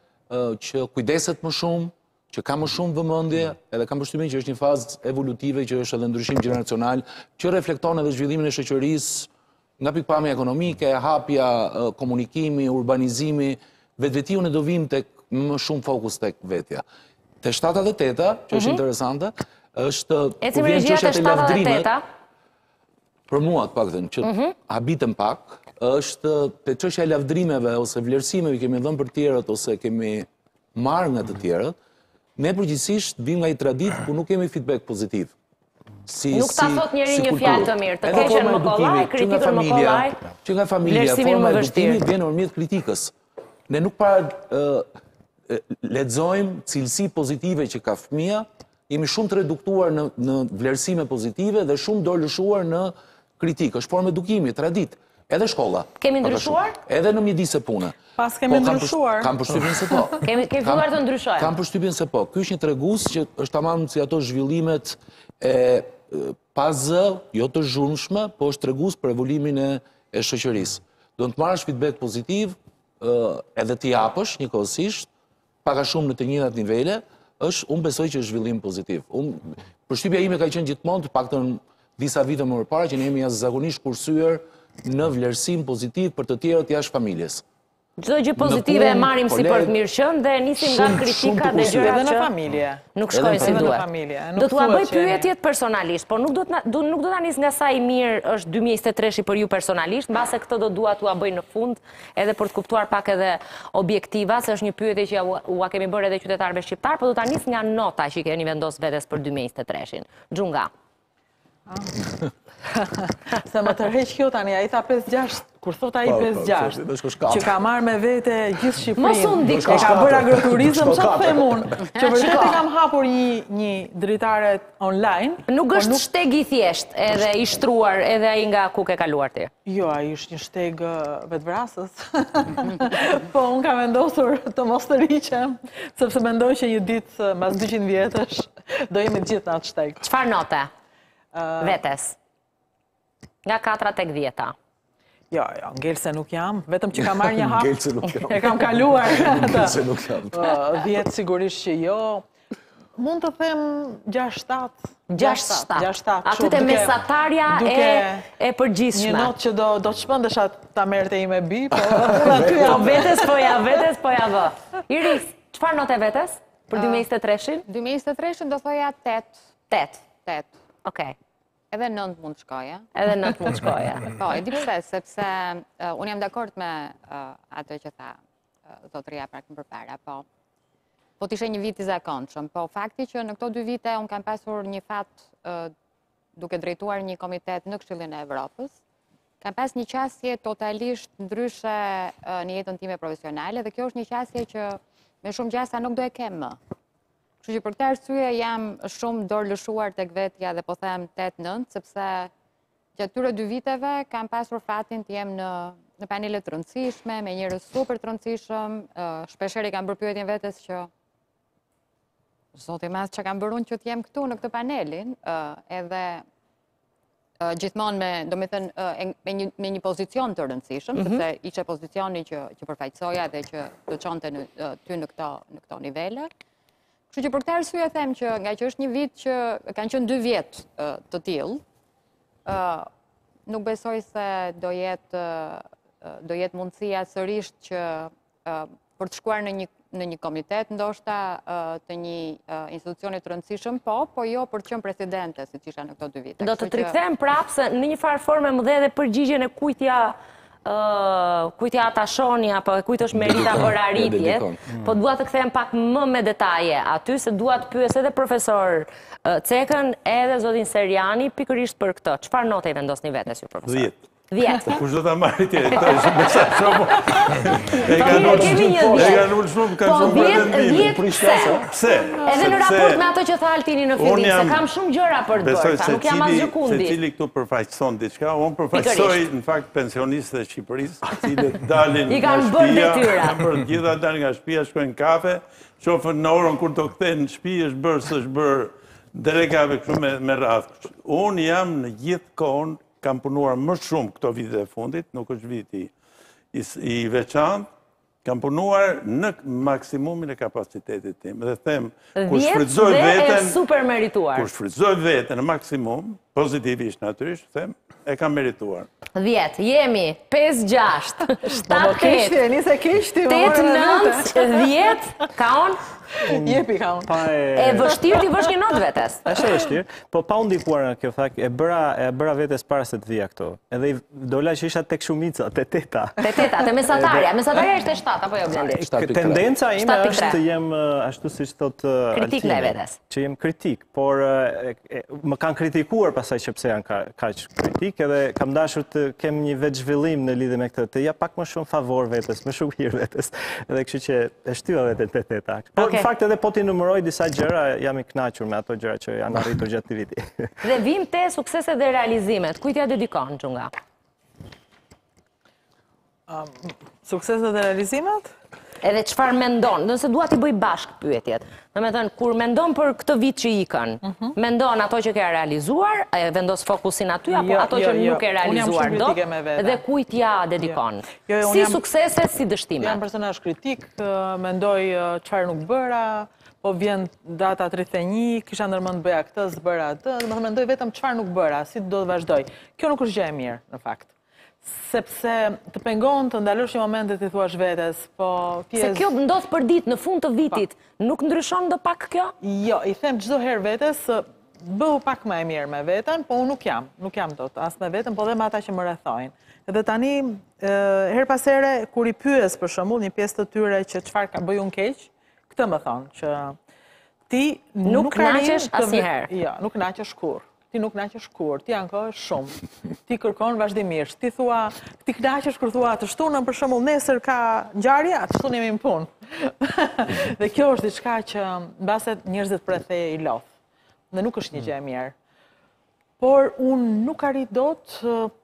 që kujdeset më shumë, që ka më shumë vëmendje, edhe kam përshtypjen që është një fazë evolutive që është edhe ndryshim gjeneracional, që reflekton edhe zhvillimin e shoqërisë nga pikpamja ekonomike, hapja, komunikimi, urbanizimi, vetvetiu ne do vim tek më shumë fokus tek vetja. Te shtatat e teta, që është interesante, është kur vjen çështja e lavdrimit. Për mua të paktën që habitem pak, është te çështja e lavdrimeve ose vlerësimeve kemi dhënë për të tjerët ose kemi marrë nga të tjerët. Ne përgjithsisht vim nga i tradit ku nuk kemi feedback pozitiv. Nuk ta thot njeri një fjalë të mirë, të keqen më kollaj, kritikën më kollaj, që nga familja, forma e edukimit vjen nëpërmjet kritikës. Ne nuk para lexojmë cilësi pozitive që ka fëmia, jemi shumë të reduktuar në në vlerësime pozitive dhe shumë dorëlëshuar në kritikë. Është formë edukimi, tradit. Edhe shkolla. Kemi ndryshuar? Edhe në mjedis e pune. Pas kemi ndryshuar. Kam përshtypjen se po. Kemi filluar të ndryshojmë. Kam përshtypjen se po. Ky është një tregues që është tamam si ato zhvillimet e pazë, jo të zhurmshme, po është tregues për evoluimin e e shoqërisë. Do të marrësh feedback pozitiv, edhe të japësh njëkohësisht, pak a shumë në të njëjtat nivele, është unë besoj që është zhvillim pozitiv. Unë përshtypja ime ka qenë gjithmonë, të paktën disa vite më parë, që ne jemi jashtëzakonisht kursyer në vlerësim pozitiv për të tjerët jashtë familjes. Çdo gjë pozitive e marrim si për të mirëqenë dhe nisim nga kritika dhe gjërat edhe në familje. Nuk shkojnë si duhet. Do t'ua bëj pyetjet personalisht, por nuk do nuk do ta nis nga sa i mirë është dy mijë e njëzet e treshi për ju personalisht, mbase këtë do dua t'ua bëj në fund, edhe për të kuptuar pak edhe objektiva, se është një pyetje që ua kemi bërë edhe qytetarëve shqiptar, por do ta nis nga nota që keni vendos vetes për dy mijë e njëzet e treshin. Xhunga. Se më tërheq kjo tani, a i tha pesë gjashtë, kur thot a i pesë gjashtë, që ka marrë me vete gjithë Shqipërinë, e ka bërë agroturizëm, që të them unë, që vërtet e kam hapur një dritare online. Nuk është shteg i thjesht, edhe i shtruar, edhe ai nga ku ke kaluar ti. Jo, ai është një shteg vetvrasës. Po, unë kam vendosur të mos të riqem, sepse mendoj që një ditë, mas dyqind vjetësh, do jemi të gjithë në atë shteg. Çfarë note? Vetes? Nga katra tek dhjeta. Jo, jo, ngelse nuk jam, vetëm që kam marrë një hap. Ngelse nuk jam. E kam kaluar. Ngelse nuk jam. Dhjetë sigurisht që jo. Mund të them gjashtë shtatë. gjashtë shtatë. Aty te mesatarja e përgjithshme. Një notë që do do të shpëndesha ta merrte i me bi, po aty jam. Vetes po ja, vetes po ja vë. Iris, çfarë note vetes për dy mijë e njëzet e treshin? dy mijë e njëzet e treshin do thoja tetë. tetë. tetë. Okej. Edhe nëntë mund shkoja. Edhe nëntë mund shkoja. Po, e di pse, sepse unë jam dakord me atë që tha zotëria pak më përpara, po. Po t'ishe një vit i zakonshëm, po fakti që në këto dy vite unë kam pasur një fat duke drejtuar një komitet në Këshillin e Evropës, kam pas një qasje totalisht ndryshe në jetën time profesionale dhe kjo është një qasje që me shumë gjasa nuk do e kem më. Kështu që për këtë arsye jam shumë dorë lëshuar tek vetja dhe po them tetë nëntë, sepse gjatë këtyre dy viteve kam pasur fatin të jem në në panele të rëndësishme, me njerëz super të rëndësishëm, shpeshherë kam bërë pyetjen vetes që zoti mas që kam bërë unë që të jem këtu në këtë panelin, edhe gjithmonë me, do me thënë, me një, me një pozicion të rëndësishëm, sepse ishe pozicioni që, që përfaqësoja dhe që të çonte në ty në këto, në këto nivele. Kështu që për këtë arsye them që nga që është një vit që kanë qenë dy vjet të tillë, nuk besoj se do jetë do jetë mundësia sërish që për të shkuar në një në një komitet, ndoshta të një institucioni të rëndësishëm, po, po jo për të qenë presidente, siç isha në këto dy vite. Do të trikthehem prapë se në një farë forme më dhe edhe përgjigjen e kujtja kujtja Atashoni apo kujt është Merita për arritje, po dua të kthehem pak më me detaje aty, se dua të pyes edhe profesor Cekën edhe zotin Seriani pikërisht për këtë. Çfarë note i vendosni vetes ju, profesor? Dhjetë. Dhjetë. Kush do ta marrë ti? Këtë është mesazh shumë. E kanë ullë shumë, kanë shumë pretendime. Pse? Edhe në raport me ato që tha Altini në fillim, se kam shumë gjëra për të bërë, sa nuk jam as gjëkundi. Se cili këtu përfaqëson diçka, unë përfaqësoj në fakt pensionistët e Shqipërisë, cilët dalin nga shtëpia, për të gjitha dalin nga shtëpia, shkojnë kafe, shofën në orën kur do kthehen në shtëpi, është bërë s'është bërë delegave kështu me me radhë. Unë jam në gjithë kohën kam punuar më shumë këto vitet e fundit, nuk është viti i veçantë, kam punuar në maksimumin e kapacitetit tim. Dhe them, kur shfrytëzoj veten, super merituar. Kur shfrytëzoj veten në maksimum, pozitivisht natyrisht, them, e kam merituar. dhjetë, jemi, pesë, gjashtë, shtatë, tetë, njëse kishti, tetë, nëntë, dhjetë, kaon? Jepi kaon. E vështirë t'i vësh një notë vetes. Është e vështirë, po pa u ndikuar nga kjo fakt, e bëra e bëra vetes para se të vija këto. Edhe dola që isha tek shumica, te teta. Te teta, te mesatarja. Mesatarja ishte shtatë apo jo Blendi? Tendenca ime është të jem ashtu siç thot kritik ndaj vetes. Që jem kritik, por më kanë kritikuar pasaj që pse janë kaq kritik, edhe kam dashur të kem një vetë zhvillim në lidhje me këtë, të ja pak më shumë favor vetes, më shumë hir vetes. Edhe kështu që e shtyva veten te teta. Në fakt edhe po t'i numëroj disa gjëra, jam i kënaqur me ato gjëra që janë arritur gjatë të viti. Dhe vim te sukseset dhe realizimet, kujt ja dedikon, Xhunga? Sukseset dhe realizimet? Edhe çfarë mendon, nëse dua t'i bëj bashk pyetjet. Domethënë, kur mendon për këtë vit që ikën, mendon ato që ke realizuar, e vendos fokusin aty, apo ato që nuk e realizuar dot, dhe kujt ja dedikon? Si sukseset, si dështimet? Jam personazh kritik, mendoj çfarë nuk bëra, po vjen data tridhjetë e një, kisha ndërmend bëja këtë, s'bëra atë, domethënë mendoj vetëm çfarë nuk bëra, si do të vazhdoj. Kjo nuk është gjë e mirë, në fakt. Sepse të pengon të ndalosh një momentet i thuash vetes, po Se kjo ndodh për ditë në fund të vitit, nuk ndryshon do pak kjo? Jo, i them çdo herë vetes, bëhu pak më e mirë me veten, po unë nuk jam, nuk jam dot, as me veten, po dhe me ata që më rrethojnë. Edhe tani, her pas here, kur i pyes për shembull një pjesë të tyre që çfarë ka bëj unë keq, këtë më thonë që ti nuk kënaqesh asnjëherë. Jo, nuk kënaqesh kurrë. Ti nuk kënaqesh kurrë, ti ankohesh shumë. Ti kërkon vazhdimisht. Ti thua, ti kënaqesh kur thua të shtunën për shembull nesër ka ngjarje, të shtunën jemi në punë. Dhe kjo është diçka që mbase njerëzit pretheje i lodh. Dhe nuk është një gjë e mirë. Por unë nuk arrit dot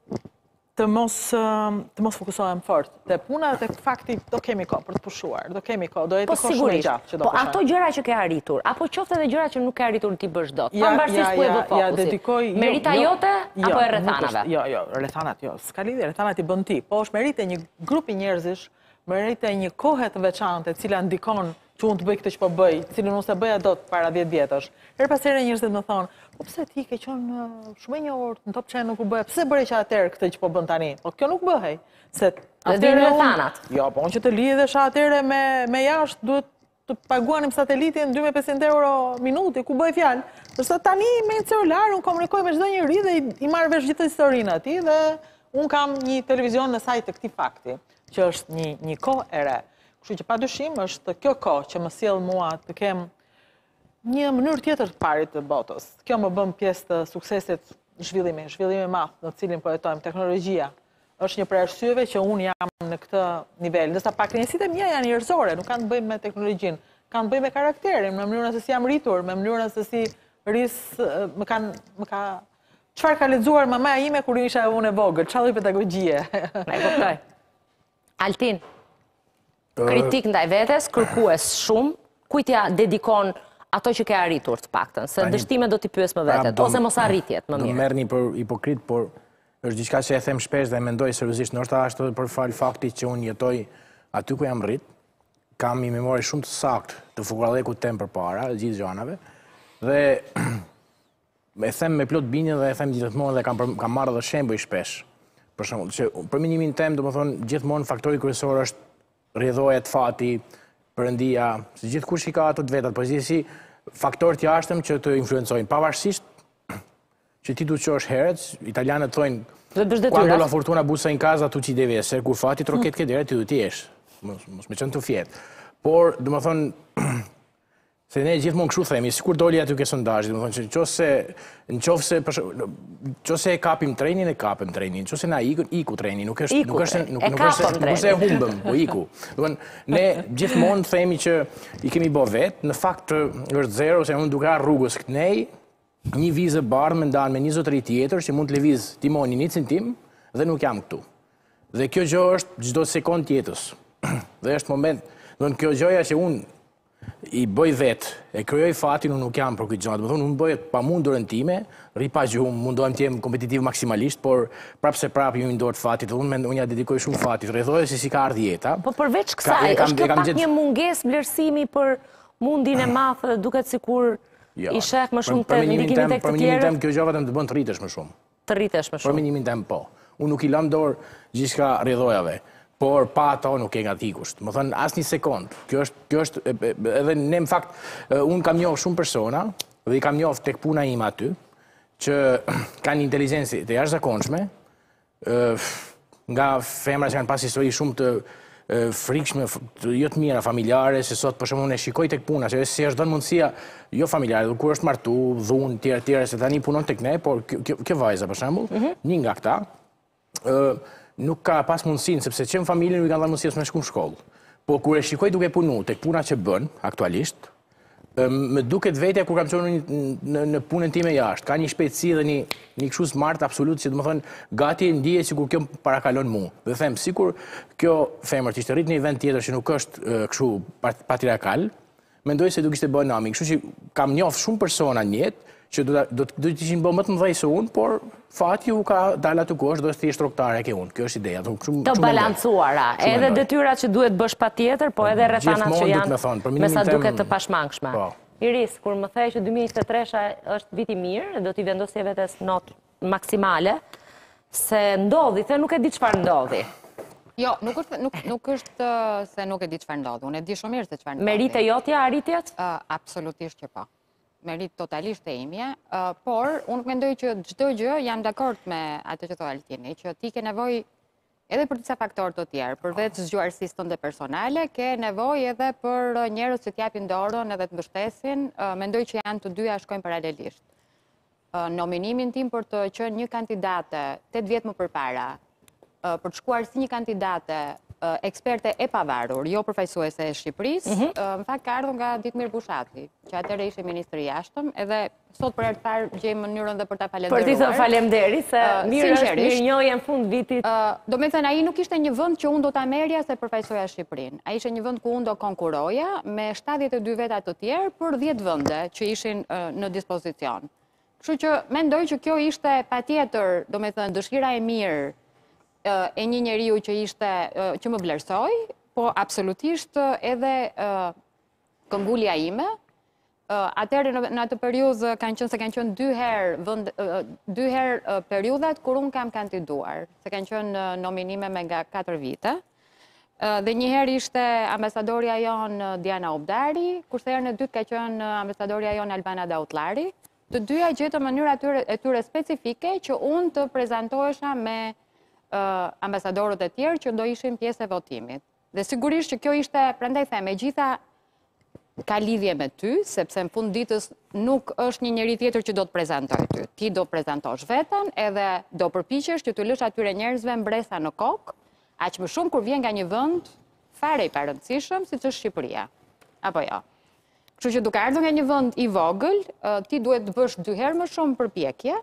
të mos të mos fokusohem fort te puna dhe te fakti do kemi kohë për të pushuar, do kemi kohë, do jetë kohë shumë e gjatë që do pushojmë. Po ato gjëra që ke arritur, apo qoftë edhe gjëra që nuk ke arritur ti bësh dot, pavarësisht ku e vë fokusin. Merita jote apo e rrethanave? Jo, jo, rrethanat jo, s'ka lidhje, rrethanat i bën ti, po është meritë një grupi njerëzish, meritë një kohë të veçantë e cila ndikon që unë të bëj këtë që po bëj, cilën unë se bëja dot para dhjetë vjetësh. Her pas here njerëzit më thonë, po pse ti ke qenë shumë e njohur në Top Channel ku bëja, pse bëre që atëherë këtë që po bën tani? Po kjo nuk bëhej. Se atëherë thanat. Jo, po unë që të lidhesh atëherë me me jashtë duhet të paguanim satelitin dy mijë e pesëqind euro minuti ku bëj fjalë. Dorsa tani me celular unë komunikoj me çdo njeri dhe i marr vesh gjithë historinë atij dhe unë kam një televizion në sajt të këtij fakti, që është një një kohë e re. Kështu që padyshim është kjo kohë që më sjell mua të kem një mënyrë tjetër të parit të botës. Kjo më bën pjesë të suksesit zhvillimi, zhvillimi i madh në cilin po jetojmë, teknologjia. është një prej arsyeve që unë jam në këtë nivel. Ndërsa pak rinjësitë e mia janë njerëzore, nuk kanë të bëjnë me teknologjinë, kanë të bëjnë me karakterin, me mënyrën se si jam rritur, me mënyrën se si ris më kanë më ka çfarë ka lexuar mamaja ime kur isha unë e vogël, çfarë lloj pedagogje. E kuptoj. Altin. Kritik ndaj vetes, kërkues shumë, kujt ja dedikon ato që ke arritur të paktën, se dështime do t'i pyes më vetet, ose mos arritjet më mirë. Do merrni për hipokrit, por është diçka që e them shpesh dhe e mendoj seriozisht, ndoshta ashtu për fal faktit që unë jetoj aty ku jam rrit, kam një memori shumë të saktë të fukarallekut tem përpara, gjithë gjanave, dhe e them me plot bindje dhe e them gjithmonë dhe kam kam marrë edhe shembuj shpesh. Për shembull, që për minimin tem, domethënë gjithmonë faktori kryesor është rrjedhoja e fati, Perëndia, se gjithkush i ka ato të vetat, por gjithsesi faktorët jashtëm që të influencojnë, pavarësisht që ti du të qosh herët, italianët thonë quando la fortuna bussa in casa tu ci devi essere, kur fati troket ke dera ti du t'i jesh, mos me qenë të fjetë. Por, domethënë, se ne gjithmonë kështu themi, sikur doli aty ke sondazhi, domethënë që nëse nëse nëse e kapim trenin, e kapim trenin, nëse na iku, iku treni, nuk është nuk është nuk nuk është nuk është e humbëm, po iku. Domethënë ne gjithmonë themi që i kemi bë vet, në fakt është zero se unë duke ar rrugës këtej, një vizë e bardhë më ndan me një zotëri tjetër që mund të lëviz timonin nicin tim dhe nuk jam këtu. Dhe kjo gjë është çdo sekond jetës. Dhe është moment, domethënë kjo gjëja që unë i bëj vetë, e kryoj fatin, unë nuk jam për këtë gjatë. Më thonë, unë bëjët pa mundurën time, rri pa gjumë, mundohem të jem kompetitiv maksimalisht, por prapë se prapë ju i ndorët fatit, unë unë ja dedikoj shumë fatit, rrethojë se si ka ardhë jeta. Po përveç kësaj, është kjo pak një munges vlerësimi për mundin e madh, duket sikur i sheh më shumë të ndikimin tek të tjerët. Për minimin tem, kjo gjë vetëm të bën të rritesh më shumë. Të rritesh më shumë. Për minimin tem, po. Unë nuk i lam dorë gjithçka rrethojave. Por pa ato nuk e nga tikusht. Më thënë, asë një sekund. Kjo është, kjo është, edhe ne në fakt, unë kam njohë shumë persona, dhe i kam njohë tek puna im aty, që kanë inteligencë të jashtëzakonshme, nga femra që kanë pas histori shumë të frikshme, jo të mira familjare, se sot për shembull unë e shikoj tek puna, se si është dhënë mundësia jo familjare, dhe kur është martu, dhunë, tjera tjera, se tani punon tek ne, por kjo vajza për shembull, një nga këta, nuk ka pas mundësin, sepse që në familje nuk i kanë dhe mundësjes me shku në shkollë. Po, kur e shikoj duke punu tek puna që bën, aktualisht, më duket vetja kur kam qenë në punën time jashtë. Ka një shpejtësi dhe një kështu smart absolut, që më thënë, gati ndije si kur kjo parakalon mu. Dhe them, sikur kjo femër që ishte rrit në një vend tjetër që nuk është kështu patriarkal, mendoj se duke ishte bën nami. Kështu që kam njoft shumë persona në jetë, që do të ishin bë më të mëdhej se unë, por fati u ka dalë aty ku është, do të thjesht rrogtare ke unë. Kjo është ideja. Të balancuara, edhe detyrat që duhet bësh patjetër, po edhe rrethanat që janë me sa duket të pashmangshme. Iris, kur më thej që dy mijë e njëzet e tre është viti mirë, do t'i vendosje vetes not maksimale, se ndodhi, the nuk e di çfarë ndodhi. Jo, nuk është se nuk e di çfarë ndodhi, unë e di shumë mirë se çfarë ndodhi. Merite jotja arritjet? Absolutisht që po. Merit totalisht e imje, por unë mendoj që çdo gjë jam dakord me atë që thoi Altini, që ti ke nevojë edhe për disa faktorë të tjerë, përveç zgjuarsisë tënde personale, ke nevojë edhe për njerëz që t'japin dorën edhe të mbështesin, mendoj që janë të dyja shkojnë paralelisht. Nominimin tim për të qenë një kandidate tetë vjet më përpara, për të shkuar si një kandidate eksperte e pavarur, jo përfaqësuese e Shqipërisë, në fakt ka ardhur nga Ditmir Bushati, që atëherë ishte ministri i jashtëm, edhe sot për herë të parë gjej mënyrën dhe për ta falendëruar. Për ti thon faleminderit se mirë është mirënjohje në fund vitit. Do të thënë ai nuk ishte një vend që unë do ta merrja se përfaqësoja Shqipërinë. Ai ishte një vend ku unë do konkuroja me shtatëdhjetë e dy veta të tjerë për dhjetë vende që ishin në dispozicion. Kështu që mendoj që kjo ishte patjetër, do të thënë dëshira e mirë e një njeriu që ishte, që më vlerësoj, po absolutisht edhe këmbulja ime. Atëherë në atë periudhë kanë qenë se kanë qenë dy herë dy herë periudhat kur unë kam kandiduar, se kanë qenë nominime me nga katër vite. Dhe një herë ishte ambasadorja jonë Diana Obdari, kurse herën e dytë ka qenë ambasadorja jonë Albana Daullari. Të dyja gjetën mënyrë e tyre specifike që unë të prezantohesha me ambasadorët e tjerë që do ishin pjesë e votimit. Dhe sigurisht që kjo ishte, prandaj them, e gjitha ka lidhje me ty, sepse në fund ditës nuk është një njeri tjetër që do të prezentoj ty. Ti do prezentosh veten edhe do përpiqesh që të lësh atyre njerëzve mbresa në kokë, aq më shumë kur vjen nga një vend fare i parëndësishëm siç është Shqipëria. Apo jo. Kështu që duke ardhur nga një vend i vogël, ti duhet të bësh dy herë më shumë përpjekje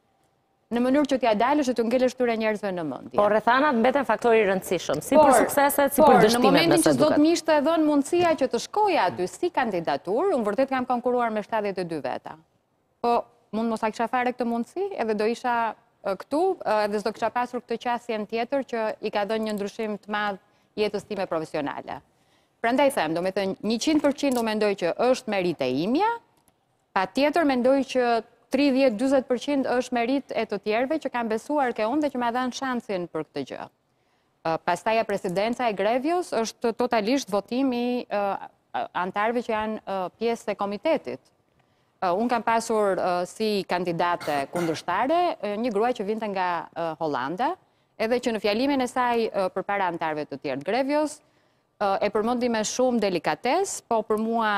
në mënyrë që t'ja dalësh dhe të ngelesh këtyre njerëzve në mendje. Por rrethanat mbeten faktori i rëndësishëm, si për sukseset, si për dështimet, në momentin nëse që do duket. të mishte dhënë mundësia që të shkoja aty si kandidatur, unë vërtet kam konkuruar me shtatëdhjetë e dy veta. Po, mund mos a kisha fare këtë mundësi, edhe do isha këtu, edhe s'do kisha pasur këtë qasjen tjetër që i ka dhënë një ndryshim të madh jetës time profesionale. Prandaj them, do me thënë, njëqind përqind do mendoj që është merite imja, patjetër mendoj që tridhjetë njëzet përqind është merit e të tjerëve që kanë besuar ke unë dhe që ma dhanë shansin për këtë gjë. Pastaja presidenca e Grevios është totalisht votimi antarëve që janë pjesë e komitetit. Unë kam pasur si kandidate kundërshtare një gruaj që vinte nga Hollanda, edhe që në fjalimin e saj përpara antarëve të tjerë të Grevios, e përmendi me shumë delikates, po për mua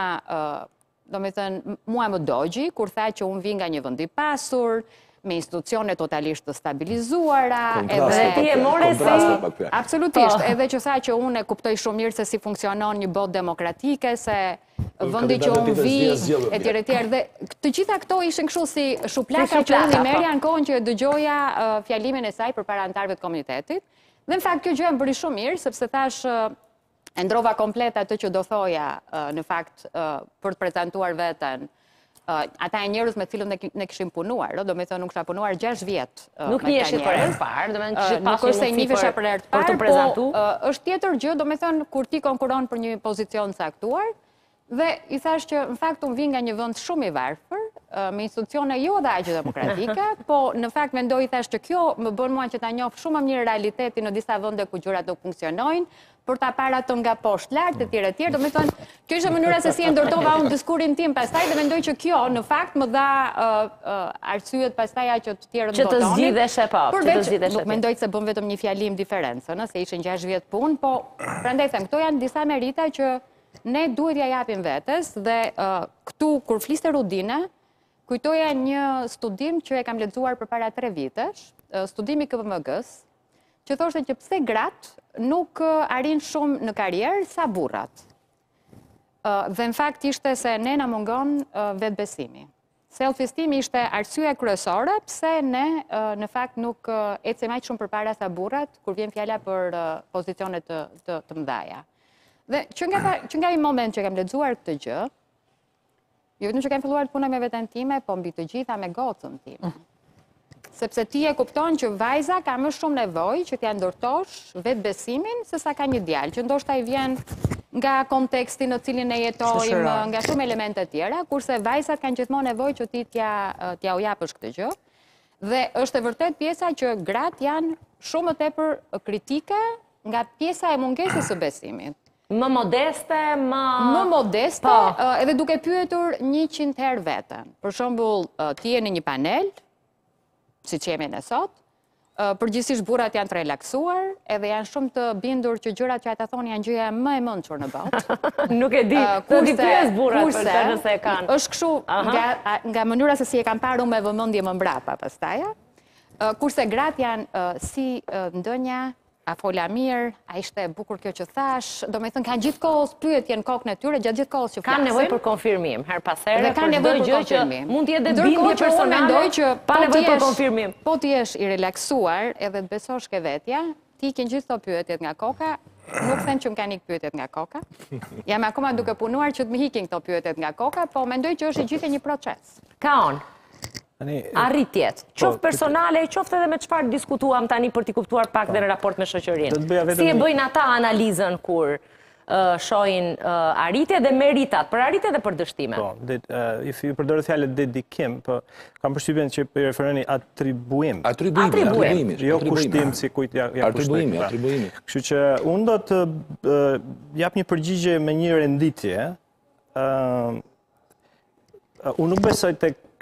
do me thënë, mua më dogji, kur tha që unë vi nga një vend i pasur, me institucione totalisht të stabilizuara, edhe ti e more si... Absolutisht, edhe që tha që unë e kuptoj shumë mirë se si funksionon një botë demokratike, se vendi që unë vi, e tjere tjere, dhe të gjitha këto ishin kështu si shuplaka që unë i merja në kohën që dëgjoja fjalimin e saj për para antarëve të komunitetit, dhe në fakt kjo gjë më bëri shumë mirë, sepse thash e ndrova komplet atë që do thoja në fakt për të prezentuar veten ata e njerëz me cilët ne kishim punuar, do me thënë nuk kisha punuar gjashtë vjet. Nuk njiheshe për herë të parë, do me thënë kishit pasur pasur një mundësi për herë të parë, po është tjetër gjë, do me thënë kur ti konkuron për një pozicion caktuar, dhe i thash që në fakt unë vi nga një vend shumë i varfër, me institucione jo dhe aq demokratike, po në fakt mendoj i thash që kjo më bën mua që ta njoh shumë më mirë realitetin në disa vende ku gjërat nuk funksionojnë, për ta parë ato nga poshtë lart e tjera tjerë, do me thënë, kjo ishte mënyra se si e ndërtova unë diskurin tim pastaj dhe mendoj që kjo në fakt më dha arsyet pastaj që të tjerët që të zgjidhesh e pa, që të zgjidhesh e nuk mendoj se bëm vetëm një fjalim diferencën, se ishin gjashtë vjet punë, po prandaj them, këto janë disa merita që ne duhet ja japim vetes dhe këtu kur fliste Rudina, kujtoja një studim që e kam lexuar përpara tre vitesh, studimi K P M G-s, që thoshte që pse gratë nuk arrin shumë në karrierë sa burrat. Dhe në fakt ishte se ne na mungon vetbesimi. Self-esteem ishte arsyeja kryesore pse ne në fakt nuk ecim aq shumë përpara sa burrat kur vjen fjala për pozicione të të, të mëdha. Dhe që nga që nga një moment që kam lexuar këtë gjë, jo vetëm që kam filluar të punoj me veten time, po mbi të gjitha me gocën time. Sepse ti e kupton që vajza ka më shumë nevojë që t'ja ndërtosh vetbesimin se sa ka një djalë, që ndoshta i vjen nga konteksti në cilin e jetojmë, nga shumë elemente tjera, kurse vajzat kanë gjithmonë nevojë që ti t'ja t'ja u japësh këtë gjë. Dhe është e vërtet pjesa që gratë janë shumë më tepër kritike nga pjesa e mungesës së besimit. Më modeste, më... Më modeste, edhe duke pyetur njëqind herë veten. Për shembull, ti je në një panel, si që jemi në sot, përgjithsisht burrat janë të relaksuar, edhe janë shumë të bindur që gjërat që ata thonë janë gjëja më e mençur në botë. Nuk e di, të di pyes burrat për të nëse e kanë. Është kështu nga nga mënyra se si e kanë parë me vëmendje më mbrapa pastaj. Kurse gratë janë si ndonja, a fola mirë, a ishte e bukur kjo që thash, do me thënë kanë gjithkohës pyetje në kokën e tyre, gjatë gjithkohës që flasin. Kanë nevojë për konfirmim, her pas here, dhe kanë nevojë për konfirmim. Mund të jetë bindje personale, pa nevojë për konfirmim. Po ti jesh i relaksuar edhe të besosh ke vetja, ti ke gjithë këto pyetjet nga koka, nuk them që më kanë ikë pyetjet nga koka. Jam akoma duke punuar që të më hikin këto pyetjet nga koka, po mendoj që është i gjithë një proces. Ka on. Arritjet, qoftë personale, qoftë edhe me çfarë diskutuam tani për t'i kuptuar pak dhe në raport me shoqërinë. Si e bëjnë ata analizën kur shohin arritje dhe meritat, për arritje dhe për dështime? Po, if ju përdorët fjalën dedikim, po kam përshtypjen që i referoni atribuim. Atribuim. Jo kushtim si kujt ja ja Atribuimi, atribuimi. Kështu që unë do të jap një përgjigje me një renditje. Unë nuk besoj tek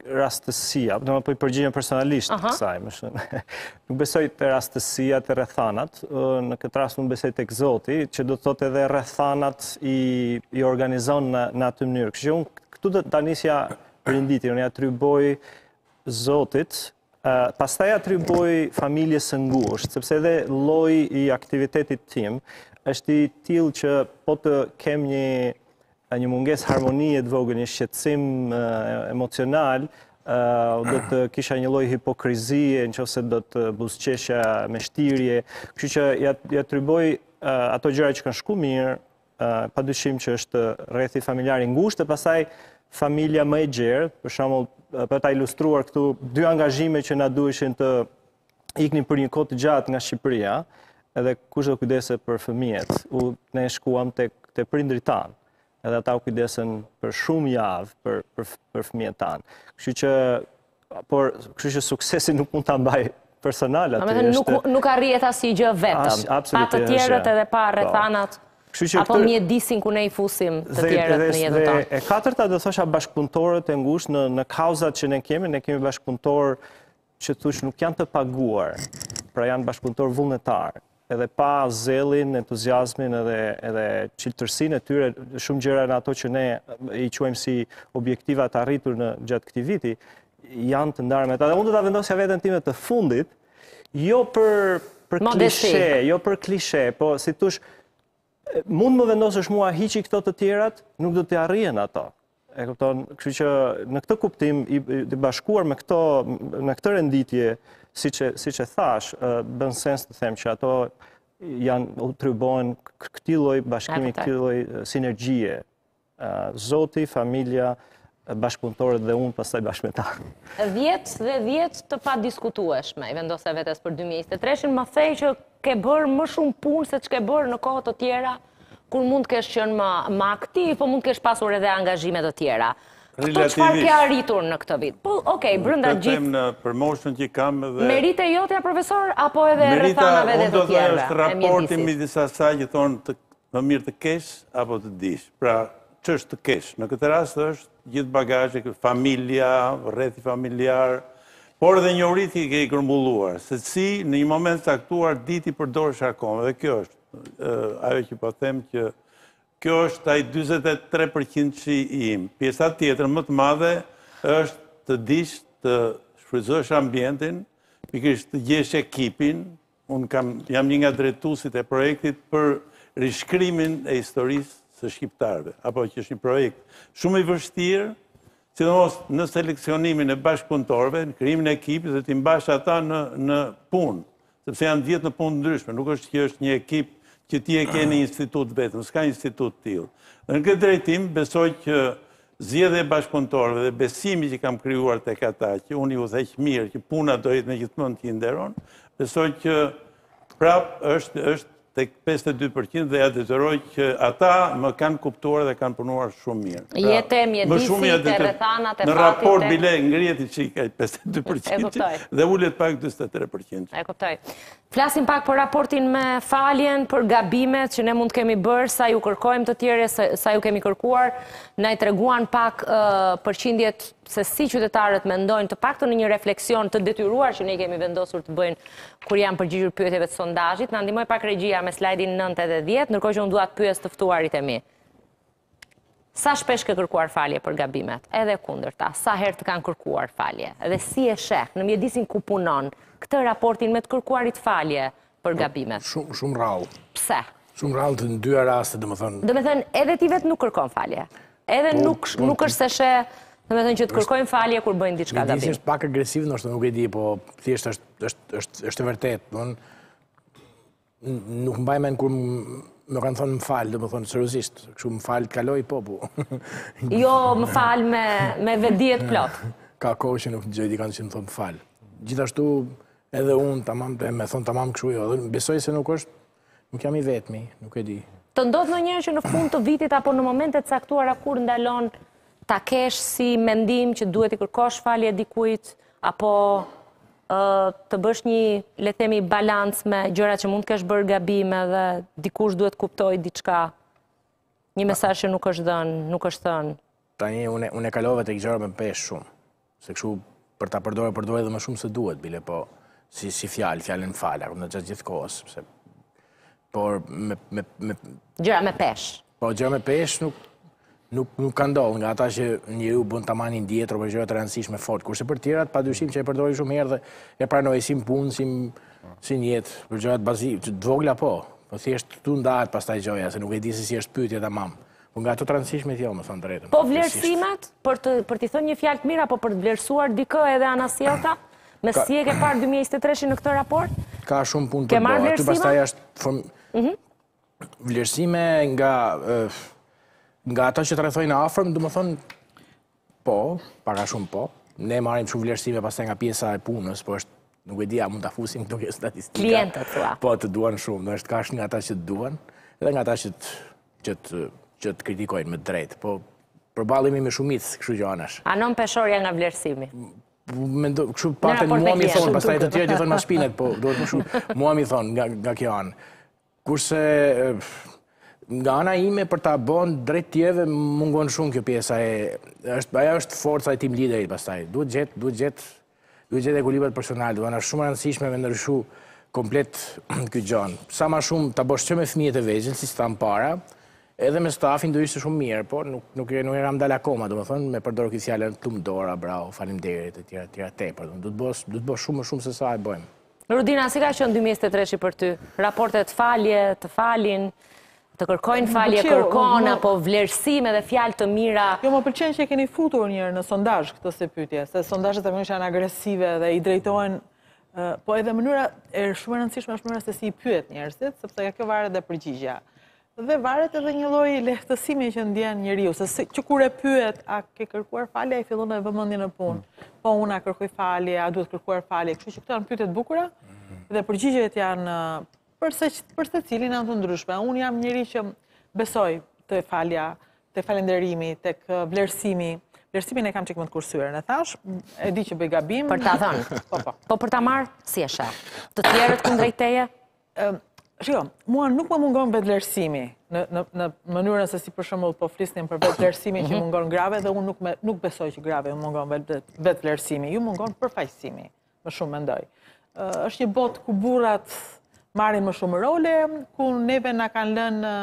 rastësia, do më po i përgjigjem personalisht të kësaj, më shumë. Nuk besoj të rastësia të rrethanat, në këtë rast nuk besoj tek Zoti, që do të thotë edhe rrethanat i, i organizon në, në atë mënyrë. Kështu që unë këtu do ta nisja rinditjen, unë ja atriboj Zotit, uh, pastaj atriboj familjes së ngushtë, sepse edhe lloji i aktivitetit tim është i tillë që po të kem një një munges harmonie të vogël, një shqetësim uh, emocional, uh, do të kisha një lloj hipokrizie, nëse do të buzëqeshja me shtirje. Kështu që ja, ja atriboj uh, ato gjëra që kanë shku mirë, uh, padyshim që është rrethi familjar i ngushtë, e pastaj familja më e gjerë, për shembull, për ta ilustruar këtu dy angazhime që na duheshin të iknin për një kohë të gjatë nga Shqipëria, edhe kush do kujdese për fëmijët. U ne shkuam tek te prindrit tanë, edhe ata u kujdesen për shumë javë për për, për fëmijët tanë. Kështu që por kështu që suksesi nuk mund ta mbaj personal aty. Domethënë nuk nuk arrihet asnjë gjë vetëm. Pa të tjerët edhe pa rrethanat. Apo mjedisin ku ne i fusim të tjerët në jetën tonë. E katërta do thosha bashkëpunëtorët e ngushtë në në kauzat që ne kemi, ne kemi bashkëpunëtorë që thush nuk janë të paguar, pra janë bashkëpunëtorë vullnetar, edhe pa zellin, entuziazmin edhe edhe çiltërsinë e tyre, shumë gjëra në ato që ne i quajmë si objektiva të arritur në gjatë këtij viti, janë të ndarë me ta. Dhe unë do ta vendosja veten time të fundit, jo për për klishe, jo për klishe, po si thosh mund më vendosësh mua hiqi këto të tjerat, nuk do të arrihen ato. E kupton, kështu që në këtë kuptim i, i bashkuar me këto në këtë renditje, siç e siç e thash, bën sens të them që ato janë atribuohen këtij lloj bashkimi, këtij lloj sinergjie. Zoti, familja, bashkëpunëtorët dhe unë pastaj bashkë me ta. dhjetë dhe dhjetë të padiskutueshme, i vendosja vetes për dy mijë e njëzet e tre-shin, më thej që ke bërë më shumë punë se ç'ke bërë në kohë të tjera, kur mund të kesh qenë më, më aktiv, po mund të kesh pasur edhe angazhime të tjera. Këto çfarë ke arritur në këtë vit? Po, okay, brenda gjithë. Në promotion që kam edhe merite jotja profesor apo edhe rrethanave dhe të tjerëve? Merita, unë do të është raporti midis asaj që thonë më mirë të kesh apo të dish. Pra, ç'është të kesh? Në këtë rast është gjithë bagazhi, familja, rrethi familjar, por edhe njohuritë që i grumbulluar, se si në një moment caktuar diti përdorësh akoma, dhe kjo është ajo që po them që kjo është ai dyzet e tre përqind i im. Pjesa tjetër më të madhe është të dish të shfrytëzosh ambientin, pikërisht të gjesh ekipin. Unë kam jam një nga drejtuesit e projektit për rishkrimin e historisë së shqiptarëve, apo që është një projekt shumë i vështirë, sidomos në seleksionimin e bashkëpunëtorëve, në krijimin e ekipit dhe të mbash ata në në punë, sepse janë dhjetë në punë ndryshme, nuk është që është një ekip që ti e ke në institut vetëm, s'ka institut tillë. Dhe në këtë drejtim besoj që zgjedhja e bashkëpunëtorëve dhe besimi që kam krijuar tek ata, që unë ju theq mirë, që puna do jetë megjithmonë të nderon, besoj që prap është është tek pesëdhjetë e dy përqind dhe ja detyroj që ata më kanë kuptuar dhe kanë punuar shumë mirë. Pra, jetë mjedisit, e rrethanat, e fatit. Në raport bile ngrihet i çika pesëdhjetë e dy përqind dhe ulet pak dyzet e tre përqind. E kuptoj. Flasim pak për raportin me faljen, për gabimet që ne mund të kemi bërë, sa ju kërkojmë të tjerë, sa ju kemi kërkuar. Na i treguan pak uh, përqindjet se si qytetarët mendojnë, të paktën në një refleksion të detyruar që ne kemi vendosur të bëjnë kur janë përgjigjur pyetjeve të sondazhit. Na ndihmoj pak regjia me slajdin nëntë dhe dhjetë, ndërkohë që unë dua të pyes të ftuarit e mi. Sa shpesh ke kërkuar falje për gabimet? Edhe kundërta, sa herë të kanë kërkuar falje? Edhe si e sheh në mjedisin ku punon këtë raportin me të kërkuarit falje për gabimet? Shumë shumë rrallë. Pse? Shumë rrallë të dyja raste, domethënë. Domethënë, edhe ti vetë nuk kërkon falje. Edhe nuk nuk është se she, domethënë që të kërkojnë falje kur bëjnë diçka gabim. Është pak agresiv, ndoshta nuk e di, po thjesht është është është është e vërtetë, domethënë nuk mbaj mend kur më kanë thonë më falë, domethënë seriozisht, kështu më falë të kaloj, po po. Jo, më falë me me vetdijet plot. Ka kohë që nuk dëgjoj dikant që më thonë më falë. Gjithashtu edhe unë tamam me thon tamam kështu jo, besoj se nuk është, nuk jam i vetmi, nuk e di. Të ndodh ndonjëherë që në fund të vitit apo në momente të caktuara kur ndalon ta kesh si mendim që duhet i kërkosh falje dikujt apo uh, të bësh një, le të themi, balans me gjërat që mund të kesh bërë gabime dhe dikush duhet kuptoj diçka, një mesazh që nuk është dhënë, nuk është thënë. Tani unë unë e kalova tek gjëra me peshë shumë. Se kështu për ta përdorë, përdorë edhe më shumë se duhet, bile, po si, si fjalë, fjalën falë, në gjatë gjithë kohës. Pse, por me, me, me... Gjëra me pesh. Po, gjëra me pesh nuk, nuk, nuk ka ndodhur nga ata që njeriu bën tamanin dietër për gjëra të rëndësishme fort. Kurse për tjerat, padyshim që e përdori shumë herë dhe e pranoj si punë, si, si jetë, për gjërat bazike, të vogla po. Po thjesht tu ndahet pastaj gjëja, se nuk e di se si është pyetje tamam. Po nga ato të rëndësishme jo, më thonë drejtën. Po vlerësimet, për të për t'i thënë një fjalë të mirë apo për të vlerësuar dikë edhe Anasjellta, me si e ke parë dy mijë e njëzet e treshin në këtë raport? Ka shumë punë të bërë. Aty pastaj është form... vlerësime nga nga ato që të rrethojnë afërm, domethënë po, para shumë po. Ne marrim shumë vlerësime pastaj nga pjesa e punës, po është nuk e di a mund ta fusim këto statistika. Klientët thua. Po të duan shumë, do është ka nga ata që të duan, edhe nga ata që të që të që të kritikojnë me drejtë, po përballemi me shumicë kështu gjanash. Anon peshorja nga vlerësimi. Mendo, kështu paten mua mi thonë, pastaj të tjerë i thonë ma shpinet, po duhet më shumë, mua mi thonë nga, nga kjo anë. Kurse nga ana ime për ta bën drejt tjerëve mungon shumë kjo pjesa e është ajo është forca e team leaderit pastaj. Duhet gjet, duhet gjet, duhet gjet ekuilibrat personal, duhet ana shumë e rëndësishme me ndryshu komplet ky gjën. Sa më shumë ta bësh që me fëmijët e vegjël, si stan para, edhe me stafin do ishte shumë mirë, po nuk nuk nuk eram dal akoma, domethënë me përdor këtë fjalën lumdora, bravo, faleminderit e tjera tjera tepër. Do të bësh do të bësh shumë më shumë se sa e bëjmë. Rudina, si ka qenë dy mijë e njëzet e treshi për ty? Raportet falje, të falin, të kërkojnë falje, kërkon apo vlerësime dhe fjalë të mira? Jo, më pëlqen që e keni futur njërë në sondazh këtë se pyetje, se sondazhet zakonisht janë agresive dhe i drejtohen, po edhe mënyra e shumë e rëndësishme është mënyra se si i pyet njerëzit, sepse nga kjo varet dhe përgjigjja. Dhe varet edhe një lloj lehtësimi që ndjen njeriu, se që kur e pyet, a ke kërkuar falje, ai fillon të vëmendjen në punë. Po unë a kërkoj falje, a duhet kërkuar falje, kështu që këto janë pyetje të bukura dhe përgjigjet janë për secilin janë të ndryshme. Unë jam njeri që besoj te falja, te falënderimi, tek vlerësimi. Vlerësimin e kam çik më të kursyer, e thash, e di që bëj gabim. Për ta thënë. Po, po. Po për ta marrë, si e sheh? Të tjerët kundrejt teje? Shiko, mua nuk më mungon vetëvlerësimi në, në, në mënyrën se si për shembull po flisnim për vetëvlerësimin që mungon grave dhe unë nuk, me, nuk besoj që grave ju mungon vetëvlerësimi, ju mungon përfaqësimi, më shumë mendoj. Uh, është një botë ku burrat marrin më shumë role, ku neve na kanë lënë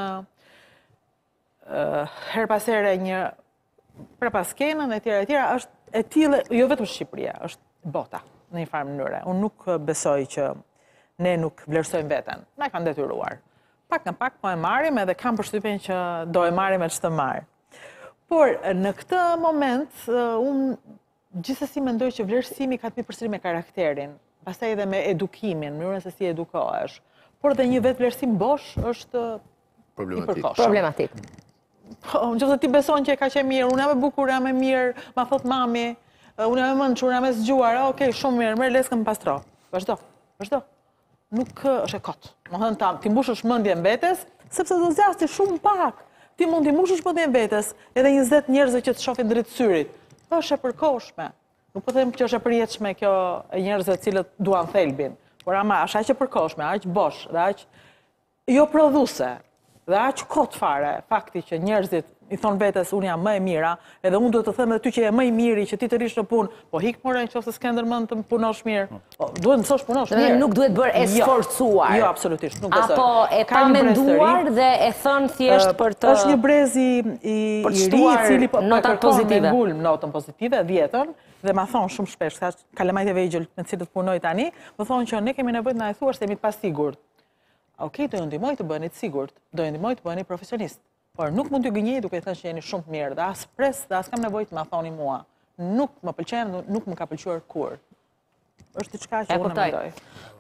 uh, her pas here një prapaskenën e tjera e tjera, është e tillë, jo vetëm Shqipëria, është bota në një farë mënyre. Unë nuk besoj që ne nuk vlerësojmë veten. Na kanë detyruar. Pak në pak po e marrim edhe kam përshtypjen që do e marrim me ç'të marr. Por në këtë moment unë gjithsesi mendoj që vlerësimi ka të bëjë përsëri me karakterin, pastaj edhe me edukimin, mënyrën se si edukohesh. Por edhe një vetë vlerësim bosh është problematik. Problematik. Po, nëse ti beson që e ka qenë mirë, unë jam e bukur, jam e mirë, ma thot mami, unë jam e mençur, jam e zgjuar, okay, shumë mirë, merr leskën pastro. Vazhdo, vazhdo. Nuk është e kot. Më thënë ta, ti mbushësh mendjen vetes, sepse do zgjasë shumë pak. Ti mund t'i mbushësh mendjen vetes, edhe njëzet njerëz që të shohin drejt syrit. Është e përkohshme. Nuk po them që është e përjetshme kjo e njerëzve të cilët duan thelbin, por ama është aq e përkohshme, aq bosh, dhe aq jo prodhuese, dhe aq kot fare fakti që njerëzit i thon vetes unë jam më e mira, edhe unë duhet të them edhe ty që je më i miri, që ti të rish në punë, po hik more nëse s'ke ndërmend të punosh mirë. Duhet mësosh punosh mirë. Nuk duhet bërë e sforcuar. Jo, absolutisht, nuk besoj. Apo e pa menduar dhe e thën thjesht për të është një brez i i ri i cili po notat pozitive. Ngul notën pozitive, dhjetën, dhe ma thon shumë shpesh, sa kalamajt e vegjël me të cilët punoj tani, më thonë që ne kemi nevojë të na e thuash se jemi të pasigurt. Okej, do ju ndihmoj të bëni të sigurt, do ju ndihmoj të bëni profesionist. Por nuk mund t'ju gënjej duke thënë që jeni shumë të mirë, dhe as pres, dhe as kam nevojë të ma thoni mua. Nuk më pëlqen, nuk më ka pëlqyer kur. Është diçka që unë mendoj.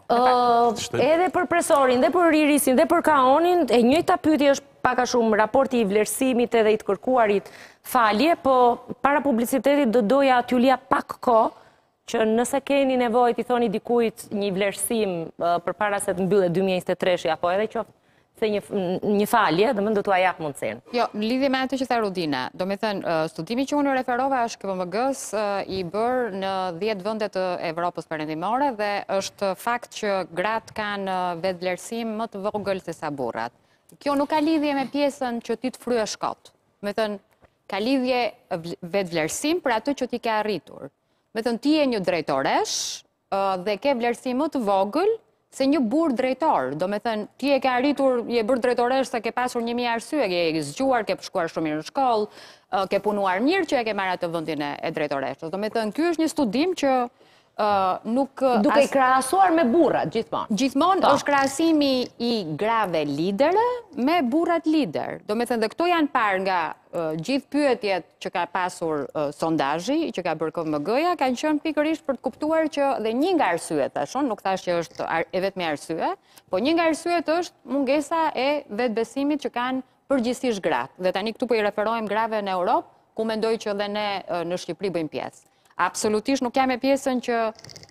Edhe për presorin, dhe për ririsin, dhe për kaonin, e njëjta pyetje është pak a shumë raporti i vlerësimit edhe i të kërkuarit falje, po para publicitetit do doja t'ju lija pak kohë që nëse keni nevojë t'i thoni dikujt një vlerësim përpara se të mbyllet dy mijë e njëzet e treshi apo edhe qoftë se një, një falje, dhe më do t'ua jap mundësin. Jo, në lidhje me atë që tha Rudina, do me thënë, studimi që unë referova është K V M G-s i bërë në dhjetë vende të Evropës perëndimore dhe është fakt që gratë kanë vetvlerësim më të vogël se sa burrat. Kjo nuk ka lidhje me pjesën që ti të fryesh kot. Do me thënë, ka lidhje vetvlerësim për atë që ti ke arritur. me thënë ti e një drejtoresh dhe ke vlerësim më të vogël se një burr drejtor. Do me thënë, ti e ke arritur, je bërë drejtoresh se ke pasur një mijë arsye, ke zgjuar, ke shkuar shumë mirë në shkollë, ke punuar mirë që e ke marrë atë vendin e drejtoreshës. Do me thënë, ky është një studim që nuk... Duke i krahasuar me burrat, gjithmonë. Gjithmonë është krahasimi i grave lidere me burrat lider. Do me thënë, dhe këto janë parë nga gjithë pyetjet që ka pasur sondazhi, që ka bërë K M G-ja, kanë qenë pikërisht për të kuptuar që dhe një nga arsyet, tashon, nuk thash që është e vetmi arsye, po një nga arsyet është mungesa e vetbesimit që kanë përgjithsisht gratë. Dhe tani këtu po i referojmë grave në Europë, ku mendoj që dhe ne në Shqipëri bëjmë pjesë. Absolutisht nuk jam e pjesën që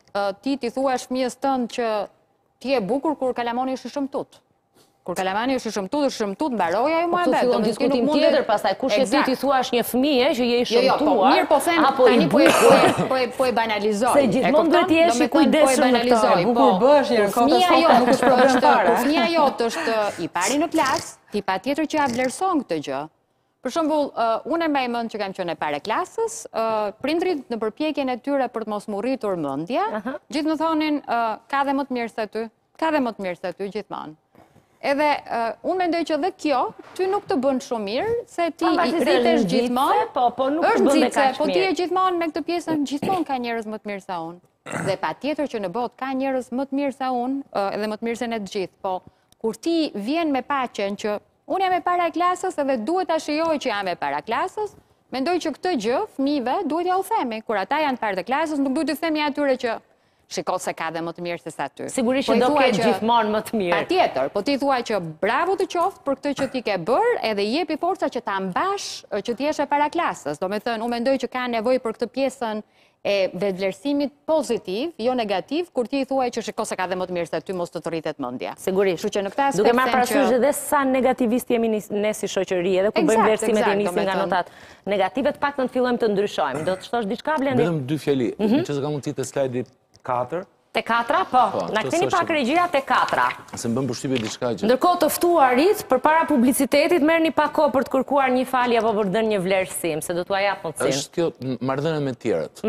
ti ti thuash fëmijës tënd që ti e bukur kur kalamani është i shëmtut. Kur kalamani është i shëmtut, është shëmtut, mbaroja ju mua vetë. Po diskutim tjetër pastaj, kush e ti ti thuash një fëmijë që je i shëmtuar, mirë po them, tani po po e banalizoj. Se gjithmonë duhet të jesh i kujdesshëm në këtë. Bukur bësh një katastrofë, nuk është problem fare. Fëmia jote është i pari në klasë, ti patjetër që ja vlerëson këtë gjë. Për shembull, unë e mbaj mend që kam qenë e pare klasës, prindrit në përpjekjen e tyre për të mos më rritur mendja, gjithë më thonin ka dhe më të mirë se ty, ka dhe më të mirë se ty gjithmonë. Edhe unë mendoj që dhe kjo ty nuk të bën shumë mirë, se ti rritesh gjithmonë, është nxitse, po ti e gjithmonë me këtë pjesën gjithmonë ka njerëz më të mirë se unë. Dhe patjetër që në botë ka njerëz më të mirë se unë, edhe më të mirë se ne të gjithë, po kur ti vjen me paqen që unë jam e para klasës edhe duhet ta shijoj që jam e para klasës, mendoj që këtë gjë fëmijëve duhet ja u themi. Kur ata janë parë të klasës, nuk duhet të themi atyre që shiko se ka dhe më të mirë se sa ty. Sigurisht që do ketë gjithmonë më të mirë. Patjetër, po ti thua që bravo të qoftë për këtë që ti ke bërë, edhe jepi forca që ta mbash që ti jesh e para klasës. Do me thënë, unë mendoj që ka nevojë për këtë pjesën e vetvlerësimit pozitiv, jo negativ, kur ti i thuaj që shiko se ka dhe më të mirë se ty mos të të rritet mendja. Sigurisht. Që në këtë aspekt duke marrë parasysh edhe sa negativistë jemi ne si shoqëri, edhe kur bëjmë vlerësimet e nisim nga notat negative, të paktën të fillojmë të ndryshojmë. Do të shtosh diçka, Blendi? Vetëm dy fjali. Që s'ka mundësi te slajdi katër. Te katra, po. Na ktheni pak regjia te katra. Se më bën përshtypje diçka që. Ndërkohë të ftuarit përpara publicitetit merrni pak kohë për të kërkuar një falje apo për të dhënë një vlerësim, se do t'ua jap mundësinë. Është kjo marrëdhënie me të tjerët.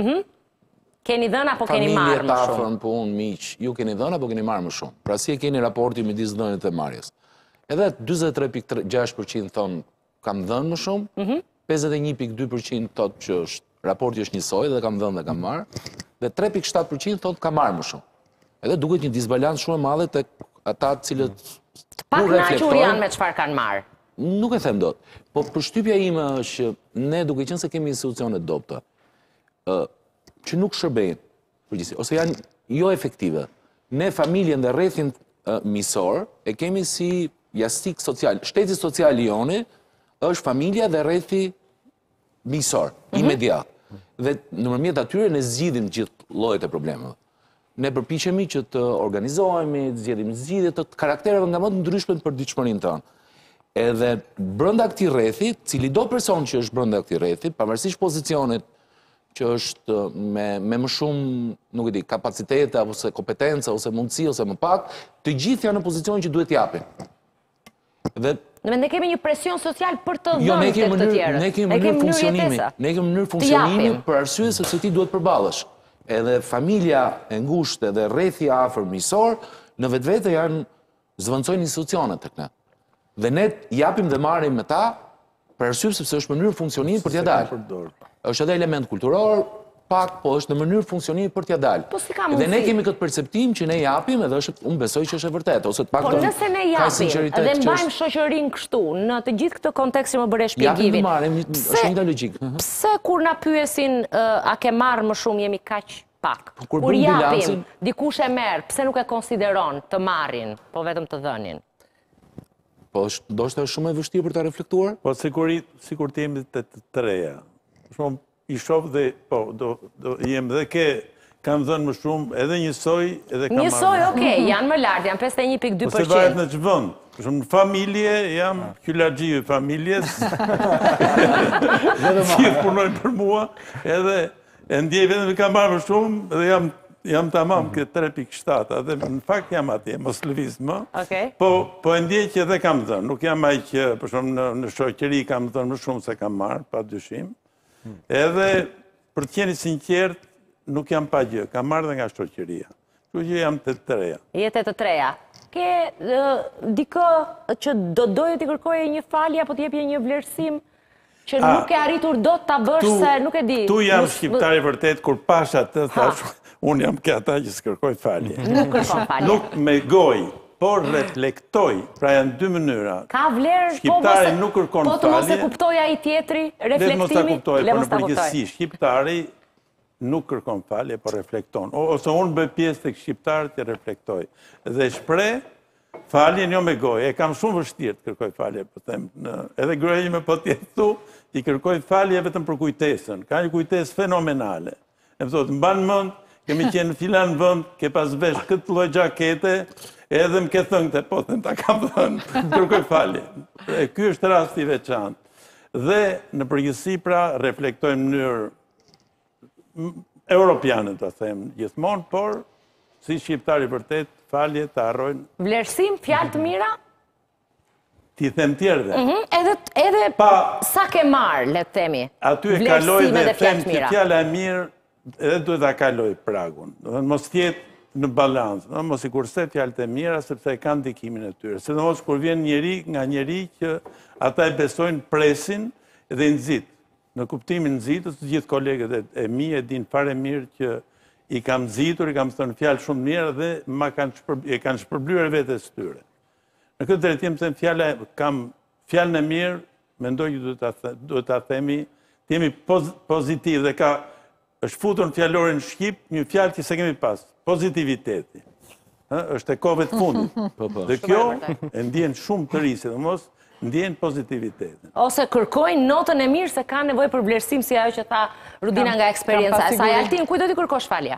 Keni dhënë apo keni marrë më shumë? Familje, po unë, miq, ju keni dhënë apo keni marrë më shumë? Pra si e keni raportin midis dhënies dhe marrjes? Edhe njëzet e tre pikë gjashtë përqind thonë kam dhënë më shumë, pesëdhjetë e një pikë dy përqind thotë që është raporti është njësoj dhe kam dhënë dhe kam marrë, dhe tre pikë shtatë përqind thotë kam marrë më shumë. Edhe duket një disbalancë shumë e madhe tek ata të cilët pak kënaqur janë me çfarë kanë marrë. Nuk e them dot. Po përshtypja ime është që ne duke qenë se kemi institucione të dobta, që nuk shërbejnë përgjithësi, ose janë jo efektive. Ne familjen dhe rrethin misor e kemi si jastik social. Shteti social i joni është familja dhe rrethi misor, imediat. Dhe nëpërmjet atyre ne zgjidhim gjithë llojet e problemeve. Ne përpiqemi që të organizohemi, të zgjedhim zgjidhje të karaktereve nga më të ndryshme për ditëshmërinë tonë. Edhe brenda këtij rrethi, cili do person që është brenda këtij rrethi, pavarësisht pozicionit që është me, me më shumë, nuk e di, kapacitete, ose kompetenca, ose mundësi, ose më pak, të gjithë janë në pozicionin që duhet japin. Dhe ne kemi një presion social për të jo, dhënë tek të tjerët. Ne kemi mënyrë funksionimi, ne kemi mënyrë funksionimi për arsye se ti duhet përballësh. Edhe familja e ngushtë dhe rrethi afër miqësor në vetvete janë zvendçojnë institucionet tek ne. Dhe ne japim dhe marrim me ta për arsye sepse është mënyrë funksionimi për t'ia dalë. Është edhe element kulturor, pak, po është në mënyrë funksionimi për t'ia dalë. Po si ka mundësi? Dhe ne kemi këtë perceptim që ne japim edhe është, unë besoj që është e vërtetë, ose të paktën po nëse ne japim dhe mbajmë shoqërinë kështu, në të gjithë këtë kontekst që më bëre shpjegimin. Japim marrim, është një logjik. Pse kur na pyesin a ke marrë më shumë jemi kaq pak? Kur japim, dikush e merr, pse nuk e konsideron të marrin, po vetëm të dhënin? Po ndoshta është shumë e vështirë për ta reflektuar? Po sigurisht, sikur të jemi të treja. Shumë i shoh dhe po do do jem dhe ke kam dhënë më shumë edhe njësoj edhe kam marrë. Njësoj, okay, janë më lart, janë pesëdhjetë e një pikë dy përqind. Po se varet në ç'vend. Për shembull, në familje jam kylaxhiu i familjes. Gjithë punojnë për mua, edhe e ndjej vetëm kam marrë më shumë dhe jam jam tamam këtë tre pikë shtatë, dhe në fakt jam atje, mos lëviz më. Po po e ndjej që edhe kam dhënë, nuk jam ai që për shembull në, në shoqëri kam dhënë më shumë se kam marrë, padyshim. Edhe për të qenë sinqert, nuk jam pa gjë, kam marrë dhe nga shoqëria. Kështu që jam të treja. Jete të treja. Ke dikë që do doje t'i kërkoje një falje apo t'jepje një vlerësim që nuk e arritur do t'a bësh se nuk e di. Tu jam shqiptari vërtet, kur pasha të thash, unë jam ke ata që s'kërkoj falje. Nuk kërkon falje. Nuk me goj, por reflektoj, pra janë dy mënyra. Ka vlerë, shqiptari nuk kërkon falje. Po të mos e kuptoj ai tjetri, reflektimi. Le mos ta kuptoj, por në përgjithësi, shqiptari nuk kërkon falje, por reflekton. Ose unë bëj pjesë të shqiptarët që reflektoj. Dhe shpreh faljen jo me gojë. E kam shumë vështirë të kërkoj falje, po them. Edhe gruaja ime po t'i thu, i kërkoj falje vetëm për kujtesën. Ka një kujtesë fenomenale. E më thotë, mban mend, kemi qenë në filan vend, ke pas vesh këtë lloj xhakete, edhe më ke thënë, po them ta kam thënë, kërkoj falje. E ky është rasti i veçantë. Dhe në përgjithësi pra reflektoj në mënyrë europiane, të them gjithmonë, por si shqiptari vërtet, falje të harrojnë. Vlerësim, fjalë të mira? Ti them tjerëve. Edhe sa ke marrë, le të themi. Aty e kaloj dhe them që fjala e mirë, edhe duhet ta kaloj pragun. Do mos jetë në balancë, mos i kurset fjalët e mira sepse kanë ndikimin e tyre. Sidomos kur vjen njëri nga njëri që ata e besojnë, presin dhe i nxit. Në kuptimin nxitës, të gjithë kolegët e mi e din fare mirë që i kam nxitur, i kam thënë fjalë shumë mirë dhe ma e kanë shpërblyer vetes tyre. Në këtë drejtim them fjala kam fjalën e mirë, mendoj që duhet ta themi, të jemi pozitiv dhe ka është futur në fjalorin shqip një fjalë që se kemi pas, pozitiviteti. Është e kohëve të fundit. Dhe kjo e ndjen shumë të ri, sidomos ndjen pozitivitetin. Ose kërkojnë notën e mirë se ka nevojë për vlerësim si ajo që tha Rudina nga eksperienca. Sa Altin, kujt do t'i kërkosh falja?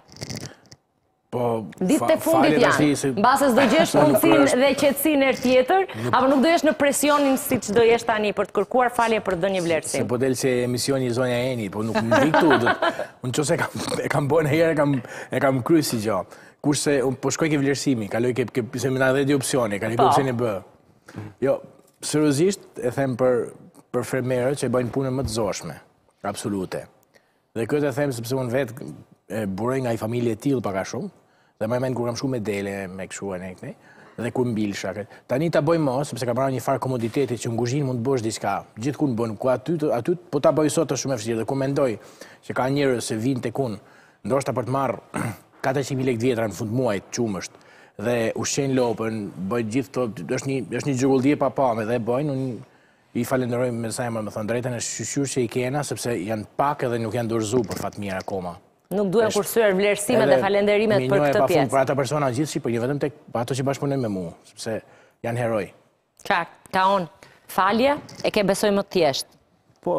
Po, ditë të fundit janë. Mbase s'do gjesh mundësinë dhe qetësinë herë tjetër, apo nuk do jesh në presionin siç do jesh tani për të kërkuar falje për të dhënë një vlerësim. Se po del se emisioni i Zonja Eni, po nuk më vi këtu. Unë çose e kam bën herë, e kam kryer si gjë. Kurse po shkoj ke vlerësimi, kaloj ke se më na dhe di opsione, kaloj ke opsionin B. Jo, seriozisht e them për për fermerët që bëjnë punën më të zorshme, absolute. Dhe këtë e them sepse unë vetë buroj nga një familje e tillë pak a shumë. Dhe më mend kur kam shku me dele, me këshuar e këtej, dhe kur mbilsha. Tani ta bëj më, sepse ka marrë një farë komoditeti që në kuzhinë mund të bësh diçka. Gjithkund bën, ku aty, aty po ta bëj sot është shumë e vështirë. Dhe kur mendoj që ka njerëz se vinë tek unë, ndoshta për të marrë katëqind mijë lekë vjetra në fund muajit, qumësht, dhe ushqejnë lopën, bëjnë gjithë këto, është një është një gjugullje pa pamë dhe e bëjnë, unë i falenderoj me sa emër, më thon drejtën, është shqyr që i kena sepse janë pak edhe nuk janë dorëzuar për fat mirë akoma. Nuk duhen kursyer vlerësimet dhe falenderimet për këtë pjesë. Për ata persona gjithë Shqipëri, jo vetëm tek ato që bashkëpunojnë me mua, sepse janë heroj. Qartë, ka on, falje e ke besoj më të thjeshtë. Po,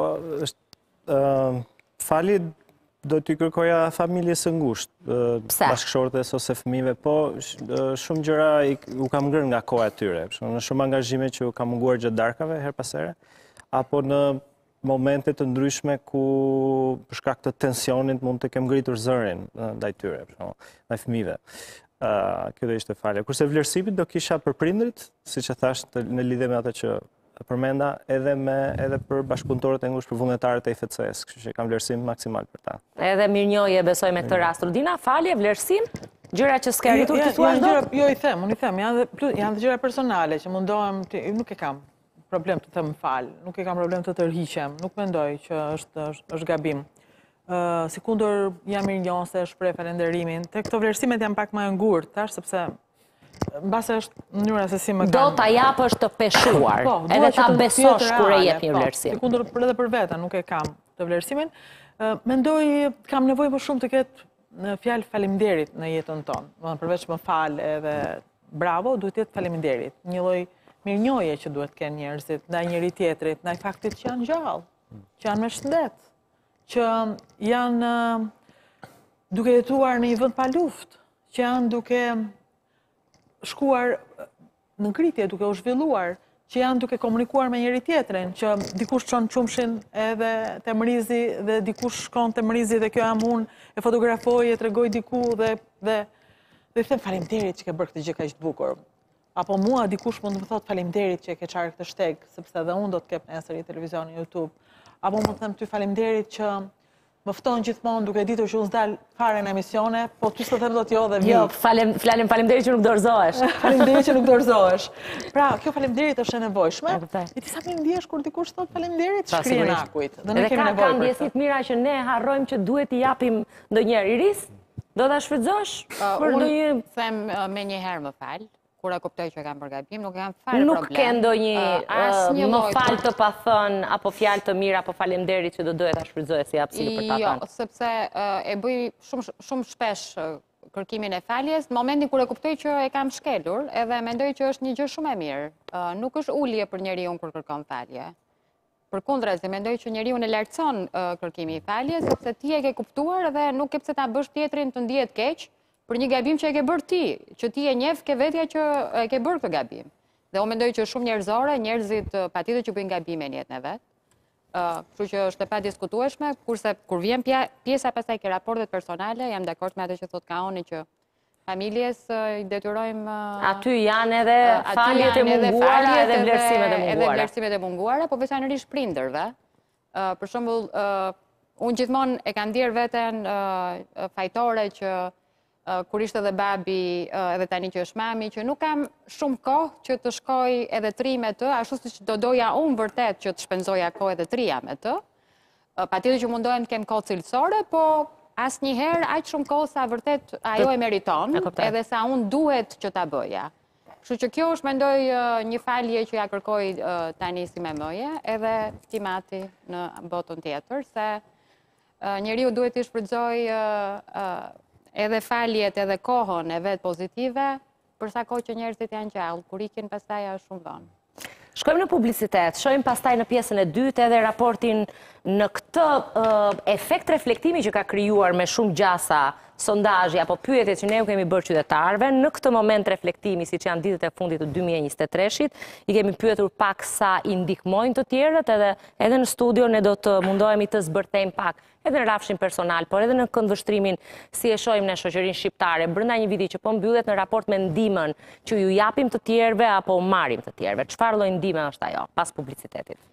është falje do t'i kërkoja familjes së ngushtë, bashkëshortes ose fëmijëve, po shumë gjëra u kam ngërë nga koha e tyre, në shumë angazhime që u kam munguar gjatë darkave her pas here, apo në momente të ndryshme ku për shkak të tensionit mund të kem ngritur zërin ndaj tyre, ndaj fëmijëve. Kjo do ishte falja. Kurse vlerësimit do kisha për prindrit, siç e thash në lidhje me atë që përmenda, edhe me edhe për bashkëpunëtorët e ngushtë, për vullnetarët e I F C S, kështu që kam vlerësim maksimal për ta. Edhe mirënjohje besoj me këtë rast. Rudina, falje, vlerësim, gjëra që s'ke arritur të thuash dot? Jo, i them, unë i them, janë dhe gjëra personale që mundohem, nuk e kam problem të them falë, nuk e kam problem të tërhiqem, nuk mendoj që është gabim. Sikundur jam mirënjohëse, shpreh falenderimin, te këto vlerësimet janë pak më e ngurtë, tash sepse mbase është mënyra se si më kanë. Do ta japësh të peshuar, edhe ta besosh kur e jep një vlerësim. Sikundur edhe për veten nuk e kam të vlerësimin. Mendoj kam nevojë më shumë të ketë në fjalë faleminderit në jetën tonë. Do përveç më fal edhe bravo, duhet të jetë faleminderit. Një lloj mirënjohje që duhet kenë njerëzit ndaj njëri tjetrit, ndaj faktit që janë gjallë, që janë me shëndet, që janë duke jetuar në një vend pa luftë, që janë duke shkuar në ngritje, duke u zhvilluar, që janë duke komunikuar me njëri tjetrin, që dikush çon qumshin edhe te mrizi dhe dikush shkon te mrizi dhe kjo jam unë, e fotografoj, e tregoj diku dhe dhe dhe them faleminderit që ke bërë këtë gjë kaq të bukur. Apo mua dikush mund të më thotë faleminderit që e ke qarë këtë shteg, sepse edhe unë do të kep nesër i televizion në YouTube. Apo mund të them ty faleminderit që më fton gjithmonë duke ditur që unë s'dal fare në emisione, po ty s'të them dot jo dhe vi. Jo, falem, flalim faleminderit që nuk dorëzohesh. Faleminderit që nuk dorëzohesh. Pra, kjo faleminderit është e nevojshme. E kuptoj. E ti sa më ndjesh kur dikush thot faleminderit, Pa, shkrihen sigurisht. akujt. Dhe ne Edhe kemi ka, nevojë ka për ndjesit këtë. mira që ne harrojmë që duhet i japim ndonjëherë iris. Do ta shfrytëzosh për ndonjë. Unë them uh, me një herë më falë, kur e kuptoj që kam për gabim, nuk kam fare Nuk problem. ke ndonjë Uh, asnjë më lloj- fal të pa thënë apo fjalë të mira apo faleminderit që do dohet ta shfrytëzoje si hapësirë për ta Jo, thënë. sepse uh, e bëj shumë shumë shpesh uh, kërkimin e faljes, në momentin kur e kuptoj që e kam shkelur, edhe mendoj që është një gjë shumë e mirë. Uh, nuk është ulje për njeriu kur kërkon falje. Përkundrejt, mendoj që njeriu e lartëson uh, kërkimi i faljes, sepse ti e ke kuptuar dhe nuk ke pse ta bësh tjetrin të ndihet keq për një gabim që e ke bërë ti, që ti e njeh ke vetja që e ke bërë këtë gabim. Dhe unë mendoj që shumë njerëzore, njerëzit uh, patjetër që bëjnë gabime në jetën e vet. Uh, Kështu që është e padiskutueshme, kurse kur vjen pja- pjesa pastaj ke raportet personale, jam dakord me atë që thot Kaoni që familjes uh, i detyrojmë uh, Aty janë edhe aty faljet e janë edhe munguara faljet edhe vlerësimet e Edhe munguara. vlerësimet e munguara, po veçanërisht prindërve. Uh, për shembull, uh, unë gjithmonë e kam ndier veten uh, fajtore që uh, kur ishte edhe babi, uh, edhe tani që është mami, që nuk kam shumë kohë që të shkoj edhe tri me të, ashtu siç do doja unë vërtet që të shpenzoja kohë edhe trija me të. Uh, Patjetër që mundohem të kem kohë cilësore, po asnjëherë aq shumë kohë sa vërtet ajo e meriton, E kuptoj. edhe sa unë duhet që ta bëja. Kështu që kjo është mendoj uh, një falje që ja kërkoj uh, tani si me mëje, edhe Timati në botën tjetër, se uh, njeriu duhet të shfrytëzoj uh, uh, edhe faljet edhe kohën e vet pozitive, për sa kohë që njerëzit janë gjallë, kur ikin pastaj është shumë vonë. Shkojmë në publicitet, shojmë pastaj në pjesën e dytë edhe raportin në këtë uh, efekt reflektimi që ka krijuar me shumë gjasa sondazhi apo pyetjet që ne u kemi bërë qytetarëve. Në këtë moment reflektimi, siç janë ditët e fundit të dy mijë e njëzet e treshit, i kemi pyetur pak sa i ndihmojnë të tjerët, edhe edhe në studio ne do të mundohemi të zbërthejmë pak edhe në rafshin personal, por edhe në këndvështrimin si e shohim në shoqërinë shqiptare brenda një viti që po mbyllet në raport me ndihmën që ju japim të tjerëve apo marrim të tjerëve. Çfarë lloj ndihme është ajo pas publicitetit?